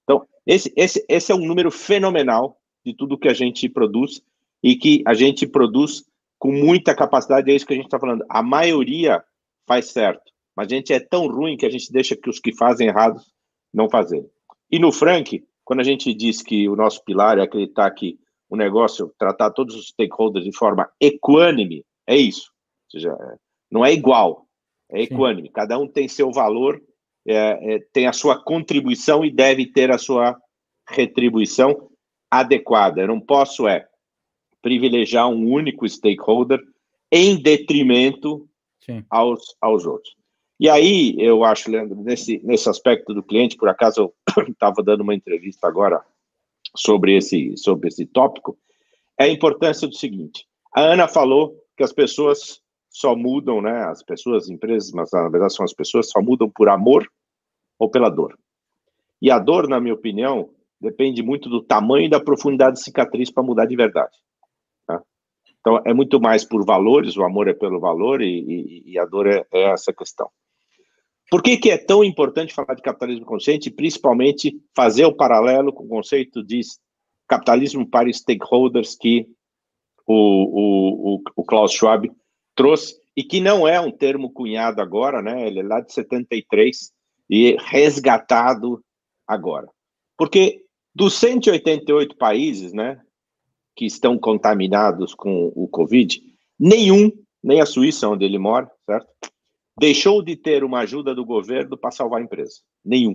Esse, esse, esse é um número fenomenal de tudo que a gente produz e que a gente produz com muita capacidade, é isso que a gente está falando. A maioria faz certo, mas a gente é tão ruim que a gente deixa que os que fazem errados não fazerem. E no Frank, quando a gente diz que o nosso pilar é acreditar que o negócio, tratar todos os stakeholders de forma equânime, é isso. Ou seja, não é igual, é equânime. Sim. Cada um tem seu valor, é, é, tem a sua contribuição e deve ter a sua retribuição adequada. Eu não posso é privilegiar um único stakeholder em detrimento aos, aos outros. E aí, eu acho, Leandro, nesse, nesse aspecto do cliente, por acaso eu estava dando uma entrevista agora sobre esse, sobre esse tópico, é a importância do seguinte: a Ana falou que as pessoas só mudam, né, as pessoas, empresas, mas na verdade são as pessoas, só mudam por amor ou pela dor. E a dor, na minha opinião, depende muito do tamanho e da profundidade de cicatriz para mudar de verdade. Tá? Então, é muito mais por valores, o amor é pelo valor e, e, e a dor é, é essa questão. Por que que é tão importante falar de capitalismo consciente e, principalmente, fazer o paralelo com o conceito de capitalismo para stakeholders que o, o, o, o Klaus Schwab trouxe, e que não é um termo cunhado agora, né? Ele é lá de setenta e três e resgatado agora. Porque dos cento e oitenta e oito países, né, que estão contaminados com o Covid, nenhum, nem a Suíça, onde ele mora, certo? Deixou de ter uma ajuda do governo para salvar a empresa. Nenhum.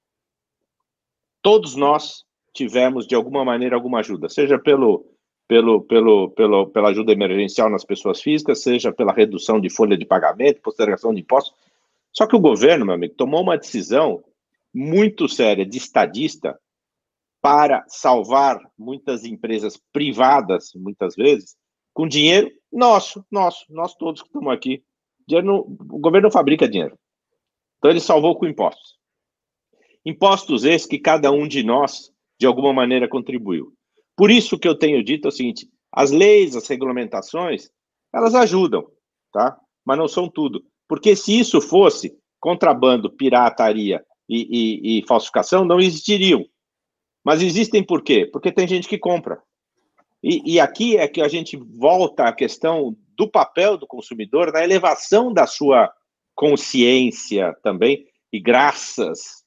Todos nós tivemos, de alguma maneira, alguma ajuda, seja pelo, pelo, pelo, pelo, pela ajuda emergencial nas pessoas físicas, seja pela redução de folha de pagamento, postergação de impostos. Só que o governo, meu amigo, tomou uma decisão muito séria de estadista para salvar muitas empresas privadas, muitas vezes, com dinheiro nosso, nosso, nós todos que estamos aqui. Dinheiro não, o governo não fabrica dinheiro. Então ele salvou com impostos. Impostos esses que cada um de nós, de alguma maneira, contribuiu. Por isso que eu tenho dito é o seguinte: as leis, as regulamentações, elas ajudam, tá? Mas não são tudo. Porque se isso fosse contrabando, pirataria e, e, e falsificação, não existiriam. Mas existem por quê? Porque tem gente que compra. E, e aqui é que a gente volta à questão do papel do consumidor na elevação da sua consciência também, e graças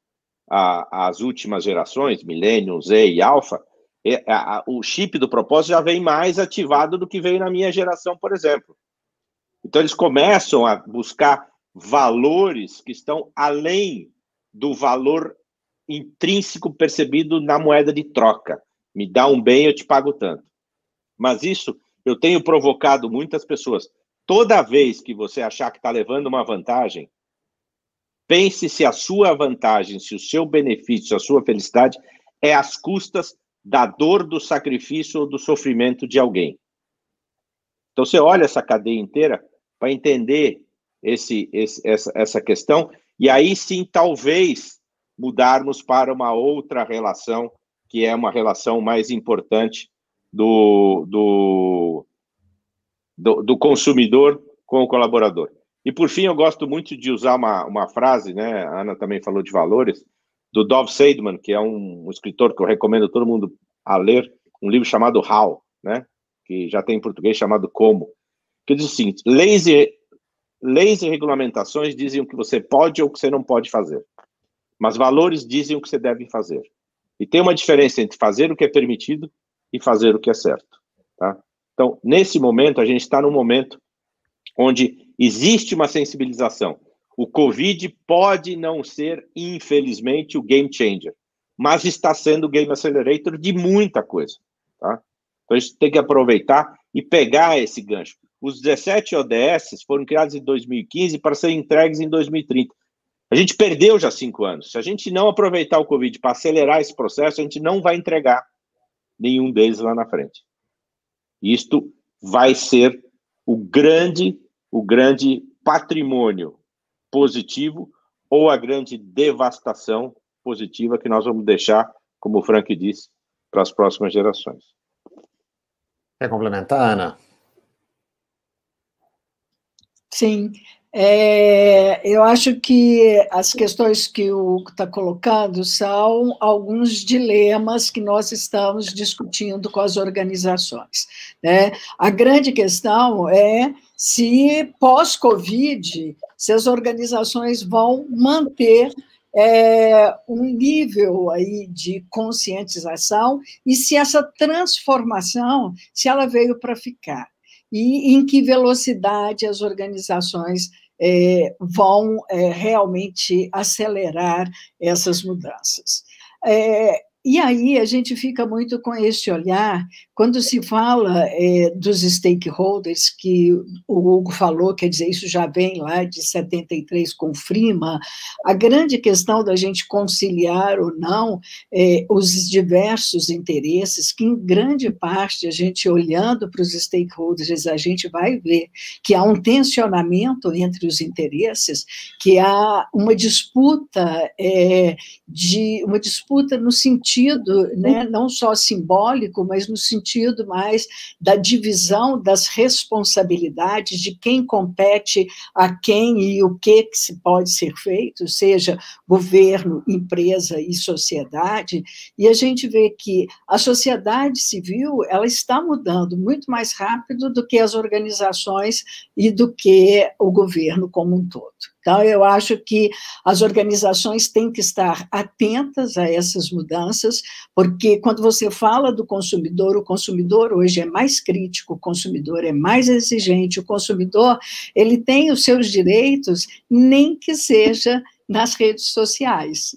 às últimas gerações, Millennium, Z e Alpha, é, a, o chip do propósito já vem mais ativado do que veio na minha geração, por exemplo. Então eles começam a buscar valores que estão além do valor intrínseco percebido na moeda de troca. Me dá um bem, eu te pago tanto. Mas isso eu tenho provocado muitas pessoas. Toda vez que você achar que está levando uma vantagem, pense se a sua vantagem, se o seu benefício, a sua felicidade é às custas da dor, do sacrifício ou do sofrimento de alguém. Então você olha essa cadeia inteira para entender esse, esse, essa, essa questão, e aí sim talvez mudarmos para uma outra relação, que é uma relação mais importante do, do, do, do consumidor com o colaborador. E, por fim, eu gosto muito de usar uma, uma frase, né? A Ana também falou de valores, do Dov Seidman, que é um, um escritor que eu recomendo todo mundo a ler, um livro chamado How, né? Que já tem em português chamado Como, que diz o seguinte: leis e, leis e regulamentações dizem o que você pode ou o que você não pode fazer, mas valores dizem o que você deve fazer. E tem uma diferença entre fazer o que é permitido e fazer o que é certo. Tá? Então, nesse momento, a gente está num momento onde existe uma sensibilização. O Covid pode não ser, infelizmente, o game changer, mas está sendo o game accelerator de muita coisa. Tá? Então, a gente tem que aproveitar e pegar esse gancho. Os dezessete O D S foram criados em dois mil e quinze para serem entregues em dois mil e trinta. A gente perdeu já cinco anos. Se a gente não aproveitar o Covid para acelerar esse processo, a gente não vai entregar nenhum deles lá na frente. Isto vai ser o grande, o grande patrimônio positivo ou a grande devastação positiva que nós vamos deixar, como o Frank disse, para as próximas gerações. Quer complementar, Ana? Sim. É, eu acho que as questões que o Hugo está colocando são alguns dilemas que nós estamos discutindo com as organizações, né? A grande questão é se, pós-Covid, se as organizações vão manter é, um nível aí de conscientização e se essa transformação, se ela veio para ficar. E em que velocidade as organizações é, vão é, realmente acelerar essas mudanças. É, e aí a gente fica muito com esse olhar, quando se fala é, dos stakeholders, que o Hugo falou, quer dizer, isso já vem lá de setenta e três com o FRIMA, a grande questão da gente conciliar ou não é, os diversos interesses, que em grande parte a gente olhando para os stakeholders, a gente vai ver que há um tensionamento entre os interesses, que há uma disputa, é, de, uma disputa no sentido sentido, né, não só simbólico, mas no sentido mais da divisão das responsabilidades de quem compete a quem e o que, que se pode ser feito, seja governo, empresa e sociedade, e a gente vê que a sociedade civil ela está mudando muito mais rápido do que as organizações e do que o governo como um todo. Então, eu acho que as organizações têm que estar atentas a essas mudanças, porque quando você fala do consumidor, o consumidor hoje é mais crítico, o consumidor é mais exigente, o consumidor ele tem os seus direitos, nem que seja nas redes sociais.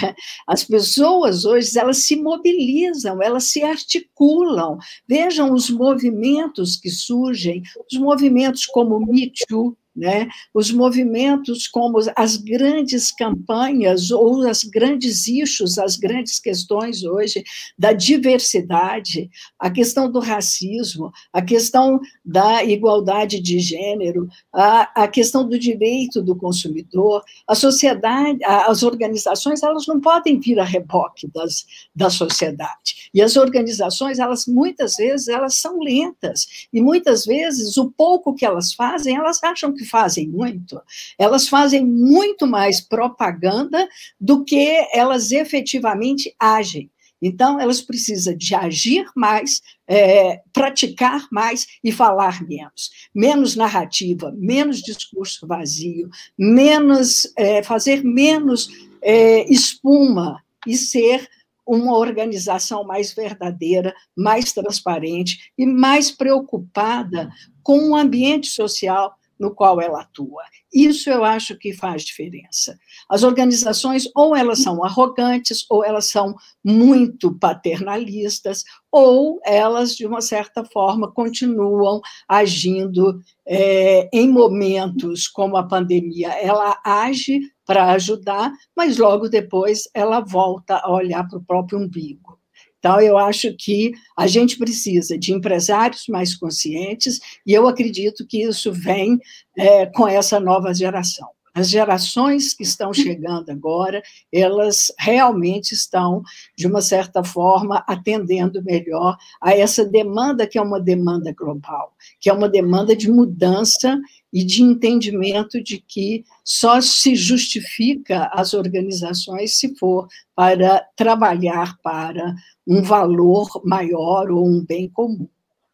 As pessoas hoje, elas se mobilizam, elas se articulam. Vejam os movimentos que surgem, os movimentos como o Me Too, né? Os movimentos como as grandes campanhas ou as grandes issues, as grandes questões hoje da diversidade, a questão do racismo, a questão da igualdade de gênero, a, a questão do direito do consumidor, a sociedade, as organizações, elas não podem vir a reboque das, da sociedade. E as organizações, elas muitas vezes, elas são lentas, e muitas vezes o pouco que elas fazem, elas acham que fazem muito, elas fazem muito mais propaganda do que elas efetivamente agem. Então, elas precisam de agir mais, é, praticar mais e falar menos. Menos narrativa, menos discurso vazio, menos, é, fazer menos é, espuma e ser uma organização mais verdadeira, mais transparente e mais preocupada com o ambiente social no qual ela atua. Isso eu acho que faz diferença. As organizações, ou elas são arrogantes, ou elas são muito paternalistas, ou elas, de uma certa forma, continuam agindo é, em momentos como a pandemia. Ela age para ajudar, mas logo depois ela volta a olhar para o próprio umbigo. Então, eu acho que a gente precisa de empresários mais conscientes, e eu acredito que isso vem é, com essa nova geração. As gerações que estão chegando agora, elas realmente estão, de uma certa forma, atendendo melhor a essa demanda que é uma demanda global, que é uma demanda de mudança e de entendimento de que só se justifica as organizações se for para trabalhar para um valor maior ou um bem comum.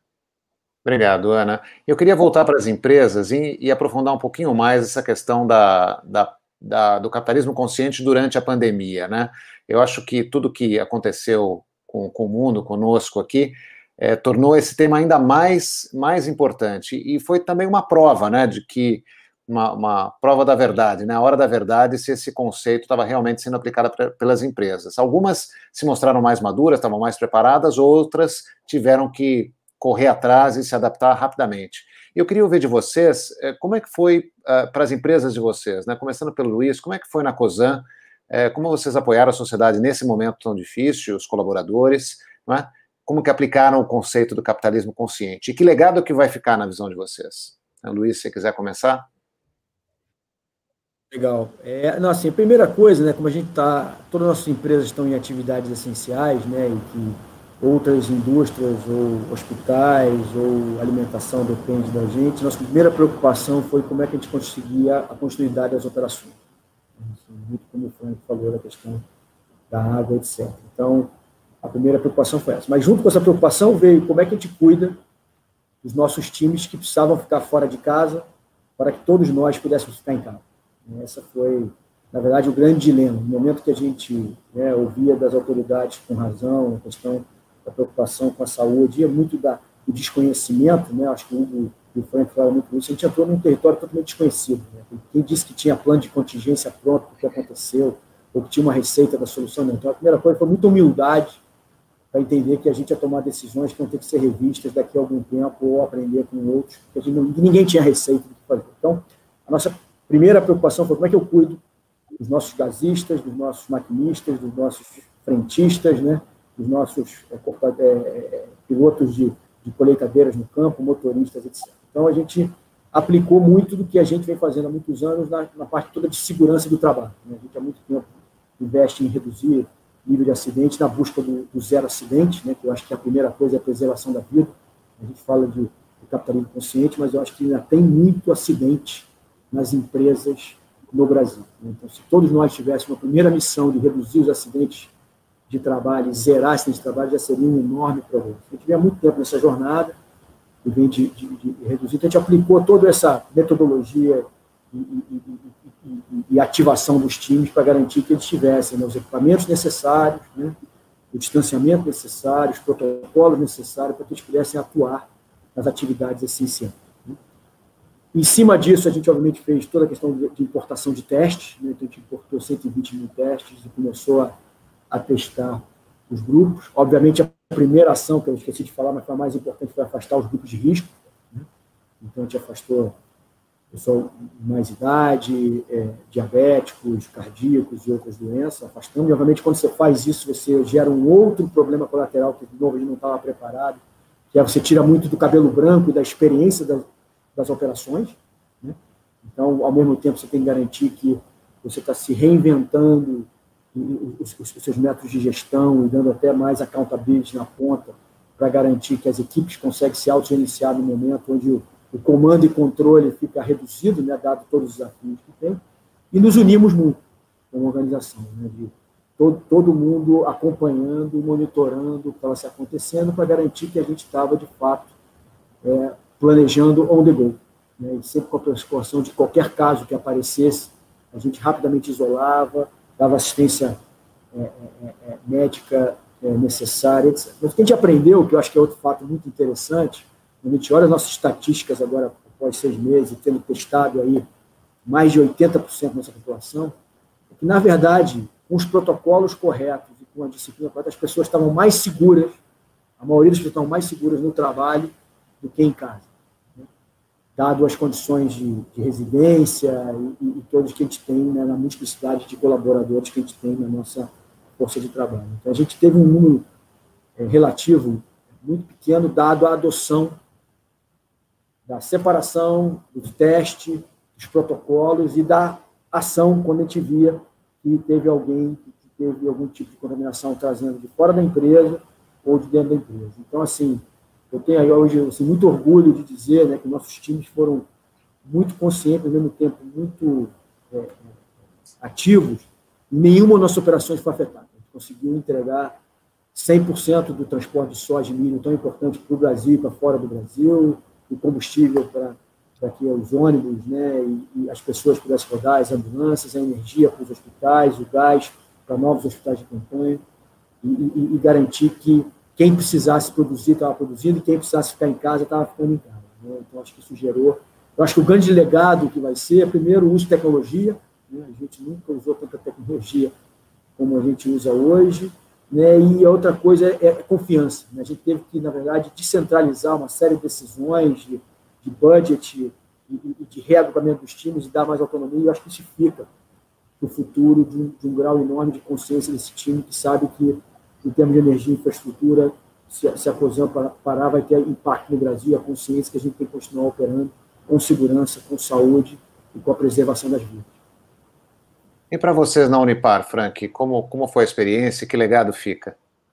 Obrigado, Ana. Eu queria voltar para as empresas e, e aprofundar um pouquinho mais essa questão da, da, da, do capitalismo consciente durante a pandemia, né? Eu acho que tudo que aconteceu com, com o mundo, conosco aqui, é, tornou esse tema ainda mais, mais importante. E foi também uma prova, né, de que, uma, uma prova da verdade, né, a hora da verdade, se esse conceito estava realmente sendo aplicado pra, pelas empresas. Algumas se mostraram mais maduras, estavam mais preparadas, outras tiveram que correr atrás e se adaptar rapidamente. Eu queria ouvir de vocês, como é que foi uh, para as empresas de vocês, né? Começando pelo Luiz, como é que foi na Cosan, uh, como vocês apoiaram a sociedade nesse momento tão difícil, os colaboradores, não é? Como que aplicaram o conceito do capitalismo consciente? E que legado que vai ficar na visão de vocês? Luiz, se você quiser começar. Legal. É, não, assim, a primeira coisa, né, como a gente está, todas as nossas empresas estão em atividades essenciais, né, e que outras indústrias ou hospitais ou alimentação depende da gente. Nossa primeira preocupação foi como é que a gente conseguia a continuidade das operações. Muito como o Frank falou da questão da água, etcétera. Então, a primeira preocupação foi essa. Mas junto com essa preocupação veio como é que a gente cuida dos nossos times que precisavam ficar fora de casa para que todos nós pudéssemos ficar em casa. Essa foi, na verdade, o grande dilema. No momento que a gente, né, ouvia das autoridades com razão, a questão da preocupação com a saúde, e muito da, do desconhecimento, né, acho que o Hugo e o Frank falaram muito isso, a gente entrou num território totalmente desconhecido. Né? Quem disse que tinha plano de contingência pronto para o que aconteceu, ou que tinha uma receita da solução, não. Então, a primeira coisa foi muita humildade para entender que a gente ia tomar decisões que vão ter que ser revistas daqui a algum tempo ou aprender com outros, porque a gente não, ninguém tinha receita do que fazer. Então, a nossa primeira preocupação foi como é que eu cuido dos nossos gasistas, dos nossos maquinistas, dos nossos frentistas, né, dos nossos é, é, pilotos de, de colheitadeiras no campo, motoristas, etcétera. Então, a gente aplicou muito do que a gente vem fazendo há muitos anos na, na parte toda de segurança do trabalho. Né? A gente há muito tempo investe em reduzir nível de acidente na busca do, do zero acidente, né? Que eu acho que a primeira coisa é a preservação da vida. A gente fala de, de capitalismo consciente, mas eu acho que ainda tem muito acidente nas empresas no Brasil. Né? Então, se todos nós tivéssemos a primeira missão de reduzir os acidentes de trabalho, zerar acidentes de trabalho, já seria um enorme problema. A gente vem há muito tempo nessa jornada, e vem de, de, de reduzir. Então, a gente aplicou toda essa metodologia e, e, e, e ativação dos times para garantir que eles tivessem, né, os equipamentos necessários, né, o distanciamento necessário, os protocolos necessários para que eles pudessem atuar nas atividades essenciais. Né. Em cima disso, a gente, obviamente, fez toda a questão de, de importação de testes, né, então a gente importou cento e vinte mil testes e começou a, a testar os grupos. Obviamente, a primeira ação, que eu esqueci de falar, mas foi a mais importante, foi afastar os grupos de risco. Né? Então, a gente afastou pessoal de mais idade, é, diabéticos, cardíacos e outras doenças, afastando. E, obviamente, quando você faz isso, você gera um outro problema colateral que, de novo, a gente não estava preparado, que é você tira muito do cabelo branco e da experiência das, das operações. Né? Então, ao mesmo tempo, você tem que garantir que você está se reinventando Os, os, os seus métodos de gestão e dando até mais accountability na ponta para garantir que as equipes conseguem se auto-gerenciar no momento onde o, o comando e controle fica reduzido, né, dado todos os desafios que tem, e nos unimos muito como organização, né, de todo, todo mundo acompanhando, monitorando o que estava se acontecendo para garantir que a gente estava, de fato, é, planejando on the go, né, e sempre com a preocupação de qualquer caso que aparecesse, a gente rapidamente isolava, dava assistência é, é, é, médica é, necessária, etcétera. Mas o que a gente aprendeu, que eu acho que é outro fato muito interessante, quando a gente olha as nossas estatísticas agora, após seis meses, tendo testado aí mais de oitenta por cento da nossa população, é que, na verdade, com os protocolos corretos e com a disciplina correta, as pessoas estavam mais seguras, a maioria das pessoas estavam mais seguras no trabalho do que em casa, né? Dado as condições de, de residência e, e, e todos que a gente tem, né, na multiplicidade de colaboradores que a gente tem na nossa força de trabalho. Então, a gente teve um número é, relativo muito pequeno, dado a adoção da separação, do teste, dos protocolos e da ação quando a gente via que teve alguém que teve algum tipo de contaminação trazendo de fora da empresa ou de dentro da empresa. Então, assim, eu tenho aí hoje assim, muito orgulho de dizer, né, que nossos times foram muito conscientes, ao mesmo tempo muito é, ativos, nenhuma das nossas operações foi afetada. A gente conseguiu entregar cem por cento do transporte de soja e milho tão importante para o Brasil e para fora do Brasil, o combustível para, para que os ônibus, né, e, e as pessoas pudessem rodar, as ambulâncias, a energia para os hospitais, o gás para novos hospitais de campanha, e, e, e garantir que quem precisasse produzir estava produzindo e quem precisasse ficar em casa estava ficando em casa. Né? Então, acho que isso gerou... Eu acho que o grande legado que vai ser, primeiro, o uso de tecnologia, né? A gente nunca usou tanta tecnologia como a gente usa hoje, né? E a outra coisa é a confiança. Né? A gente teve que, na verdade, descentralizar uma série de decisões de, de budget e, e de reagrupamento dos times e dar mais autonomia, e eu acho que isso fica para o futuro de um, de um grau enorme de consciência desse time que sabe que, em termos de energia e infraestrutura, se, se a coesão parar, vai ter impacto no Brasil, a consciência que a gente tem que continuar operando com segurança, com saúde e com a preservação das vidas. E para vocês na Unipar, Frank, como, como foi a experiência e que legado fica?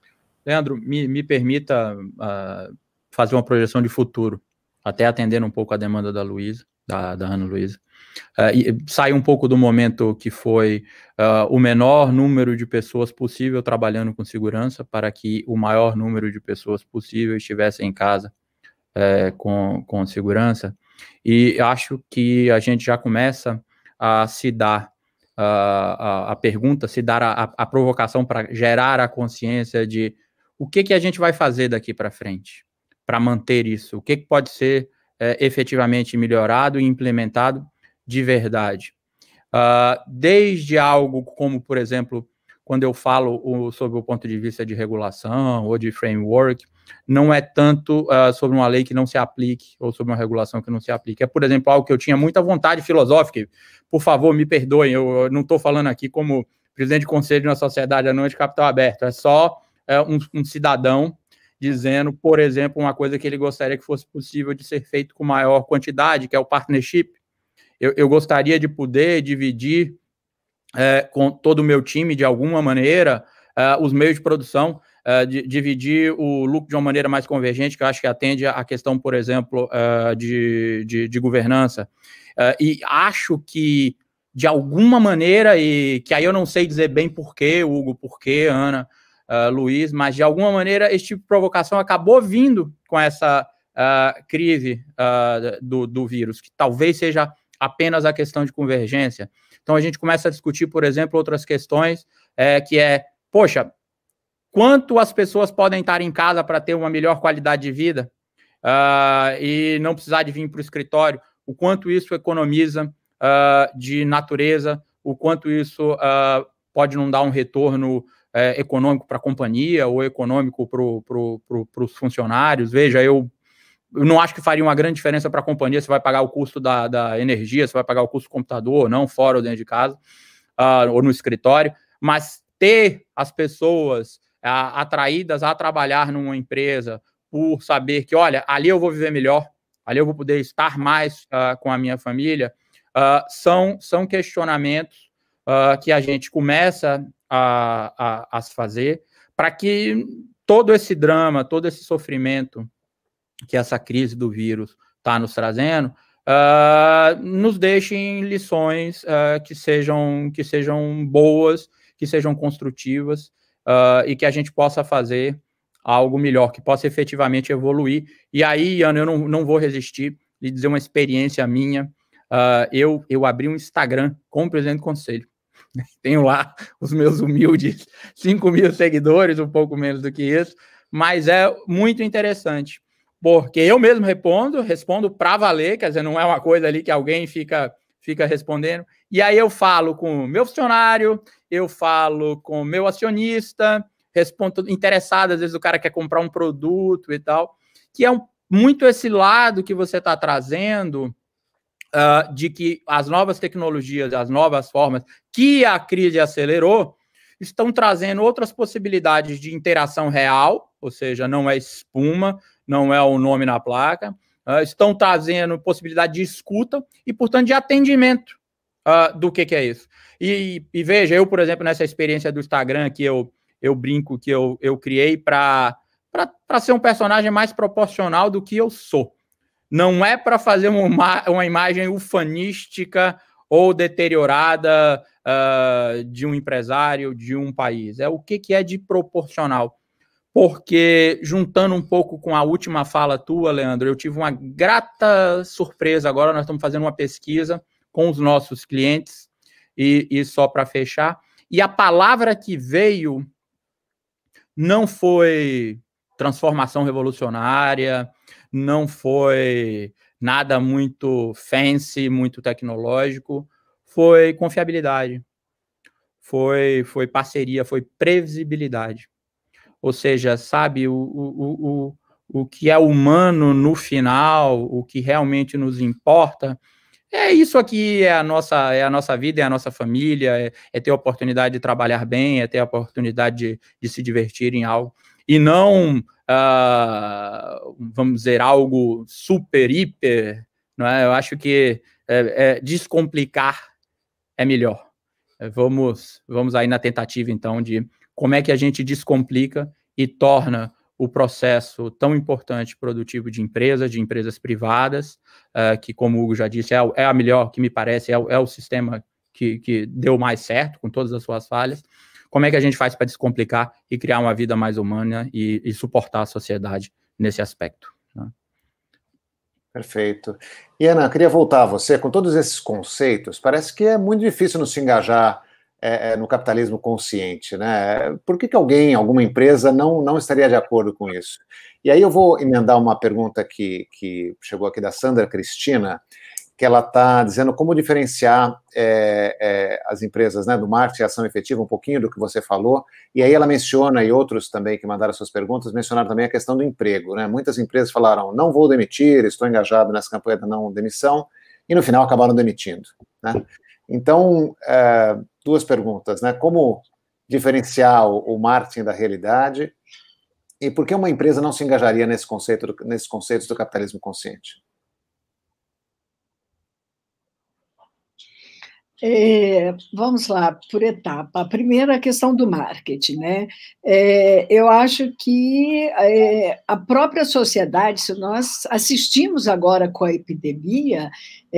Leandro, me, me permita uh, fazer uma projeção de futuro, até atendendo um pouco a demanda da Luísa, da, da Ana Luísa. Uh, e sair um pouco do momento que foi uh, o menor número de pessoas possível trabalhando com segurança, para que o maior número de pessoas possível estivessem em casa uh, com, com segurança. E acho que a gente já começa a se dar uh, a, a pergunta, se dar a, a provocação para gerar a consciência de o que, que a gente vai fazer daqui para frente, para manter isso, o que, que pode ser uh, efetivamente melhorado e implementado de verdade. Uh, desde algo como, por exemplo, quando eu falo o, sobre o ponto de vista de regulação ou de framework, não é tanto uh, sobre uma lei que não se aplique ou sobre uma regulação que não se aplique. É, por exemplo, algo que eu tinha muita vontade filosófica. Por favor, me perdoem, eu, eu não estou falando aqui como presidente de conselho de uma sociedade anônima de capital aberto. É só uh, um, um cidadão dizendo, por exemplo, uma coisa que ele gostaria que fosse possível de ser feito com maior quantidade, que é o partnership. Eu, eu gostaria de poder dividir é, com todo o meu time, de alguma maneira, é, os meios de produção, é, de, dividir o lucro de uma maneira mais convergente, que eu acho que atende à questão, por exemplo, é, de, de, de governança. É, e acho que, de alguma maneira, e que aí eu não sei dizer bem porquê, Hugo, porquê, Ana, é, Luiz, mas de alguma maneira esse tipo de provocação acabou vindo com essa é, crise é, do, do vírus, que talvez seja apenas a questão de convergência. Então, a gente começa a discutir, por exemplo, outras questões, é, que é, poxa, quanto as pessoas podem estar em casa para ter uma melhor qualidade de vida uh, e não precisar de vir para o escritório, o quanto isso economiza uh, de natureza, o quanto isso uh, pode não dar um retorno uh, econômico para a companhia ou econômico para pro, pro, os funcionários. Veja, eu Eu não acho que faria uma grande diferença para a companhia se vai pagar o custo da, da energia, se vai pagar o custo do computador ou não, fora ou dentro de casa, uh, ou no escritório, mas ter as pessoas uh, atraídas a trabalhar numa empresa por saber que, olha, ali eu vou viver melhor, ali eu vou poder estar mais uh, com a minha família, uh, são, são questionamentos uh, que a gente começa a, a, a se fazer para que todo esse drama, todo esse sofrimento que essa crise do vírus está nos trazendo, uh, nos deixem lições uh, que, sejam, que sejam boas, que sejam construtivas, uh, e que a gente possa fazer algo melhor, que possa efetivamente evoluir. E aí, Ana, eu não, não vou resistir de dizer uma experiência minha. Uh, eu, eu abri um Instagram como presidente do conselho. Tenho lá os meus humildes cinco mil seguidores, um pouco menos do que isso, mas é muito interessante. Porque eu mesmo respondo, respondo para valer, quer dizer, não é uma coisa ali que alguém fica, fica respondendo. E aí eu falo com o meu funcionário, eu falo com o meu acionista, respondo interessado, às vezes o cara quer comprar um produto e tal, que é um, muito esse lado que você está trazendo uh, de que as novas tecnologias, as novas formas que a crise acelerou, estão trazendo outras possibilidades de interação real, ou seja, não é espuma, não é o nome na placa, uh, estão trazendo possibilidade de escuta e, portanto, de atendimento uh, do que, que é isso. E, e veja, eu, por exemplo, nessa experiência do Instagram, que eu, eu brinco que eu, eu criei para ser um personagem mais proporcional do que eu sou. Não é para fazer uma, uma imagem ufanística ou deteriorada uh, de um empresário, de um país. É o que, que é de proporcional. Porque, juntando um pouco com a última fala tua, Leandro, eu tive uma grata surpresa. Agora nós estamos fazendo uma pesquisa com os nossos clientes, e, e só para fechar, e a palavra que veio não foi transformação revolucionária, não foi nada muito fancy, muito tecnológico, foi confiabilidade, foi, foi parceria, foi previsibilidade. Ou seja, sabe, o, o, o, o que é humano no final, o que realmente nos importa, é isso aqui, é a nossa, é a nossa vida, é a nossa família, é, é ter a oportunidade de trabalhar bem, é ter a oportunidade de, de se divertir em algo, e não, uh, vamos dizer, algo super, hiper, não é? Eu acho que é, é, descomplicar é melhor. É, vamos, vamos aí na tentativa, então, de como é que a gente descomplica e torna o processo tão importante e produtivo de empresas, de empresas privadas, uh, que, como o Hugo já disse, é, é a melhor, que me parece, é o, é o sistema que, que deu mais certo, com todas as suas falhas. Como é que a gente faz para descomplicar e criar uma vida mais humana e, e suportar a sociedade nesse aspecto? Né? Perfeito. E, Ana, eu queria voltar a você, com todos esses conceitos, parece que é muito difícil nos se engajar É, é, no capitalismo consciente, né? Por que que alguém, alguma empresa não, não estaria de acordo com isso? E aí eu vou emendar uma pergunta que, que chegou aqui da Sandra Cristina, que ela está dizendo como diferenciar é, é, as empresas, né, do marketing e ação efetiva, um pouquinho do que você falou, e aí ela menciona, e outros também que mandaram suas perguntas, mencionaram também a questão do emprego, né? Muitas empresas falaram, não vou demitir, estou engajado nessa campanha da não demissão, e no final acabaram demitindo, né? Então, é, duas perguntas, né? Como diferenciar o, o marketing da realidade e por que uma empresa não se engajaria nesse conceito, nesses conceitos do capitalismo consciente? É, vamos lá, por etapa. A primeira, a questão do marketing, né? É, eu acho que é, a própria sociedade, se nós assistimos agora com a epidemia,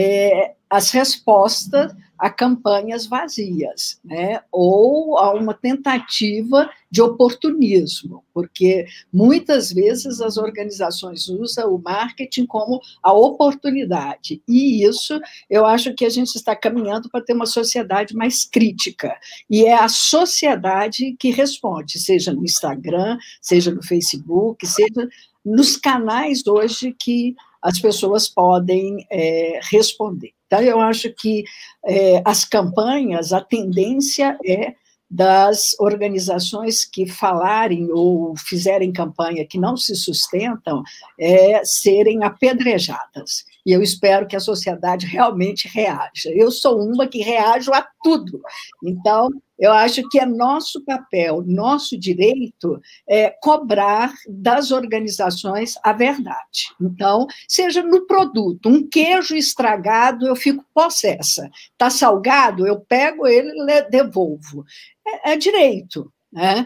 é, as respostas a campanhas vazias, né? Ou a uma tentativa de oportunismo, porque muitas vezes as organizações usam o marketing como a oportunidade, e isso eu acho que a gente está caminhando para ter uma sociedade mais crítica, e é a sociedade que responde, seja no Instagram, seja no Facebook, seja nos canais hoje que as pessoas podem é, responder. Então, eu acho que é, as campanhas, a tendência é das organizações que falarem ou fizerem campanha que não se sustentam é, serem apedrejadas. E eu espero que a sociedade realmente reaja. Eu sou uma que reajo a tudo. Então, eu acho que é nosso papel, nosso direito é cobrar das organizações a verdade. Então, seja no produto, um queijo estragado, eu fico possessa. Está salgado, eu pego ele e devolvo. É, é direito, né?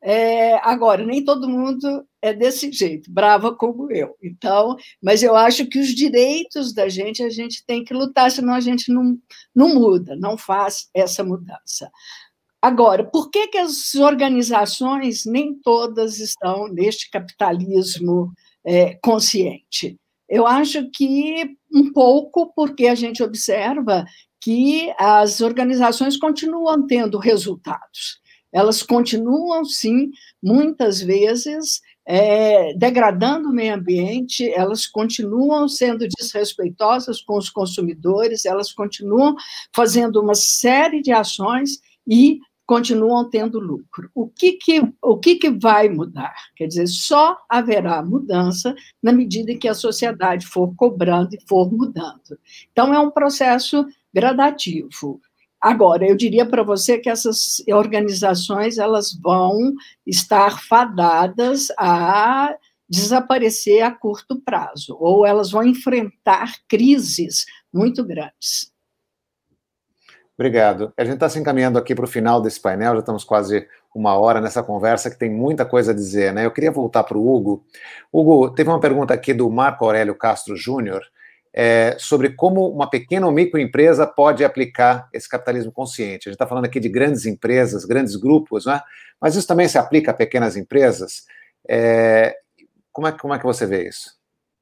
É, agora, nem todo mundo é desse jeito, brava como eu. Então, mas eu acho que os direitos da gente, a gente tem que lutar, senão a gente não, não muda, não faz essa mudança. Agora, por que que as organizações, nem todas estão neste capitalismo é, consciente? Eu acho que um pouco porque a gente observa que as organizações continuam tendo resultados. Elas continuam, sim, muitas vezes é, degradando o meio ambiente, elas continuam sendo desrespeitosas com os consumidores, elas continuam fazendo uma série de ações e continuam tendo lucro. O que que, o que que vai mudar? Quer dizer, só haverá mudança na medida em que a sociedade for cobrando e for mudando. Então, é um processo gradativo. Agora, eu diria para você que essas organizações elas vão estar fadadas a desaparecer a curto prazo, ou elas vão enfrentar crises muito grandes. Obrigado. A gente está se encaminhando aqui para o final desse painel, já estamos quase uma hora nessa conversa que tem muita coisa a dizer, né? Eu queria voltar para o Hugo. Hugo, teve uma pergunta aqui do Marco Aurélio Castro Júnior é, sobre como uma pequena ou microempresa pode aplicar esse capitalismo consciente. A gente está falando aqui de grandes empresas, grandes grupos, né? Mas isso também se aplica a pequenas empresas. É, como, é, como é que você vê isso?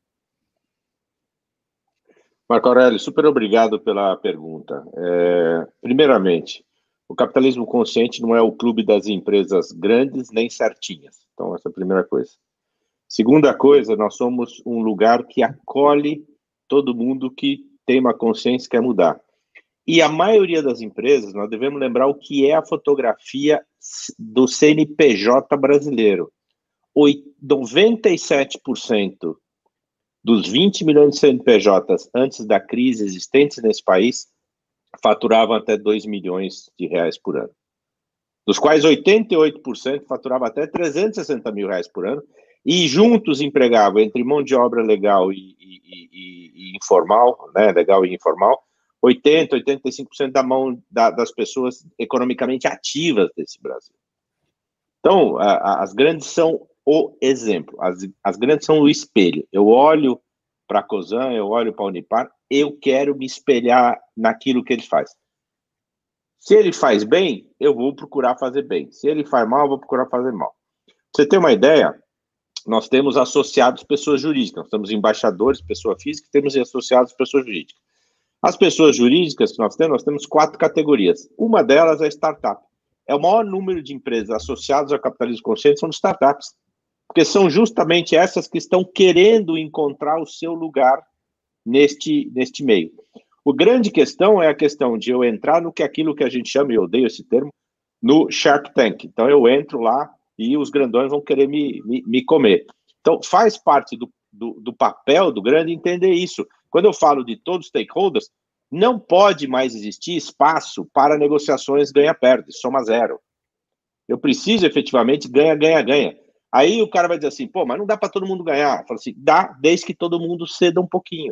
Marco Aurélio, super obrigado pela pergunta. É, primeiramente, o capitalismo consciente não é o clube das empresas grandes nem certinhas. Então, essa é a primeira coisa. Segunda coisa, nós somos um lugar que acolhe todo mundo que tem uma consciência e quer mudar. E a maioria das empresas, nós devemos lembrar o que é a fotografia do C N P J brasileiro. noventa e sete por cento dos vinte milhões de C N P Js antes da crise existentes nesse país faturavam até dois milhões de reais por ano. Dos quais oitenta e oito por cento faturavam até trezentos e sessenta mil reais por ano e juntos empregavam entre mão de obra legal e, e, e, e informal, né, legal e informal, oitenta, oitenta e cinco por cento da mão da, das pessoas economicamente ativas desse Brasil. Então, a, a, as grandes são o exemplo, as, as grandes são o espelho. Eu olho para a Cosan, eu olho para a Unipar, eu quero me espelhar naquilo que ele faz. Se ele faz bem, eu vou procurar fazer bem. Se ele faz mal, eu vou procurar fazer mal. Pra você ter uma ideia, nós temos associados pessoas jurídicas, nós temos embaixadores, pessoa física, temos associados pessoas jurídicas. As pessoas jurídicas que nós temos, nós temos quatro categorias. Uma delas é startup. É o maior número de empresas associadas ao capitalismo consciente são startups, porque são justamente essas que estão querendo encontrar o seu lugar neste, neste meio. A grande questão é a questão de eu entrar no que aquilo que a gente chama, e eu odeio esse termo, no Shark Tank. Então eu entro lá e os grandões vão querer me, me, me comer. Então faz parte do, do, do papel do grande entender isso. Quando eu falo de todos os stakeholders, não pode mais existir espaço para negociações ganha-perde, soma zero. Eu preciso efetivamente ganha, ganha, ganha. Aí o cara vai dizer assim, pô, mas não dá para todo mundo ganhar. Fala assim, dá, desde que todo mundo ceda um pouquinho.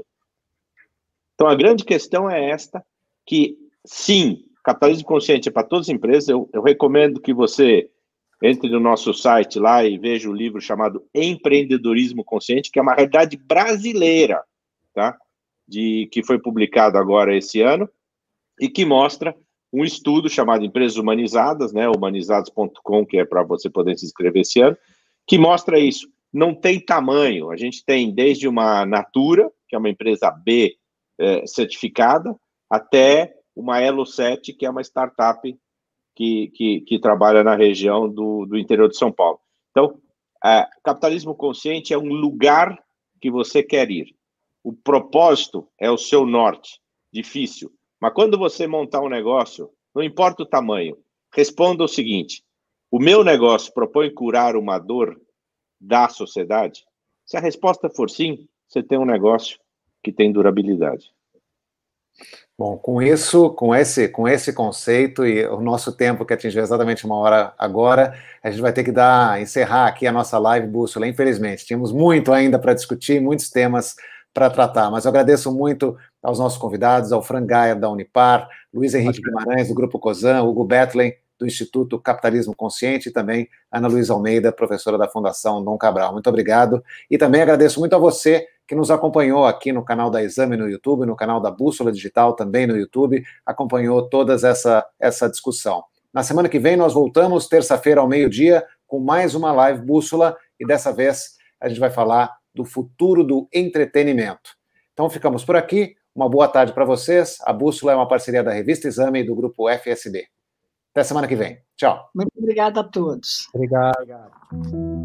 Então a grande questão é esta, que sim, capitalismo consciente é para todas as empresas. Eu, eu recomendo que você entre no nosso site lá e veja o livro chamado Empreendedorismo Consciente, que é uma realidade brasileira, tá? De, que foi publicado agora esse ano, e que mostra um estudo chamado Empresas Humanizadas, né, humanizados ponto com, que é para você poder se inscrever esse ano, que mostra isso. Não tem tamanho, a gente tem desde uma Natura, que é uma empresa B é, certificada, até uma Elo sete, que é uma startup que, que, que trabalha na região do, do interior de São Paulo. Então, é, capitalismo consciente é um lugar que você quer ir. O propósito é o seu norte, difícil. Mas quando você montar um negócio, não importa o tamanho, responda o seguinte, o meu negócio propõe curar uma dor da sociedade? Se a resposta for sim, você tem um negócio que tem durabilidade. Bom, com isso, com esse, com esse conceito e o nosso tempo que atingiu exatamente uma hora agora, a gente vai ter que dar, encerrar aqui a nossa live Bússola, infelizmente. Tínhamos muito ainda para discutir, muitos temas para tratar, mas eu agradeço muito aos nossos convidados, ao Frank Geyer, da Unipar, Luiz Henrique Guimarães, do Grupo Cosan, Hugo Bethlen, do Instituto Capitalismo Consciente, e também Ana Luísa Almeida, professora da Fundação Dom Cabral. Muito obrigado. E também agradeço muito a você que nos acompanhou aqui no canal da Exame no YouTube, no canal da Bússola Digital também no YouTube, acompanhou toda essa, essa discussão. Na semana que vem nós voltamos, terça-feira ao meio-dia, com mais uma live Bússola, e dessa vez a gente vai falar do futuro do entretenimento. Então ficamos por aqui, uma boa tarde para vocês. A Bússola é uma parceria da Revista Exame e do Grupo F S B. Até semana que vem. Tchau. Muito obrigada a todos. Obrigado. Obrigado.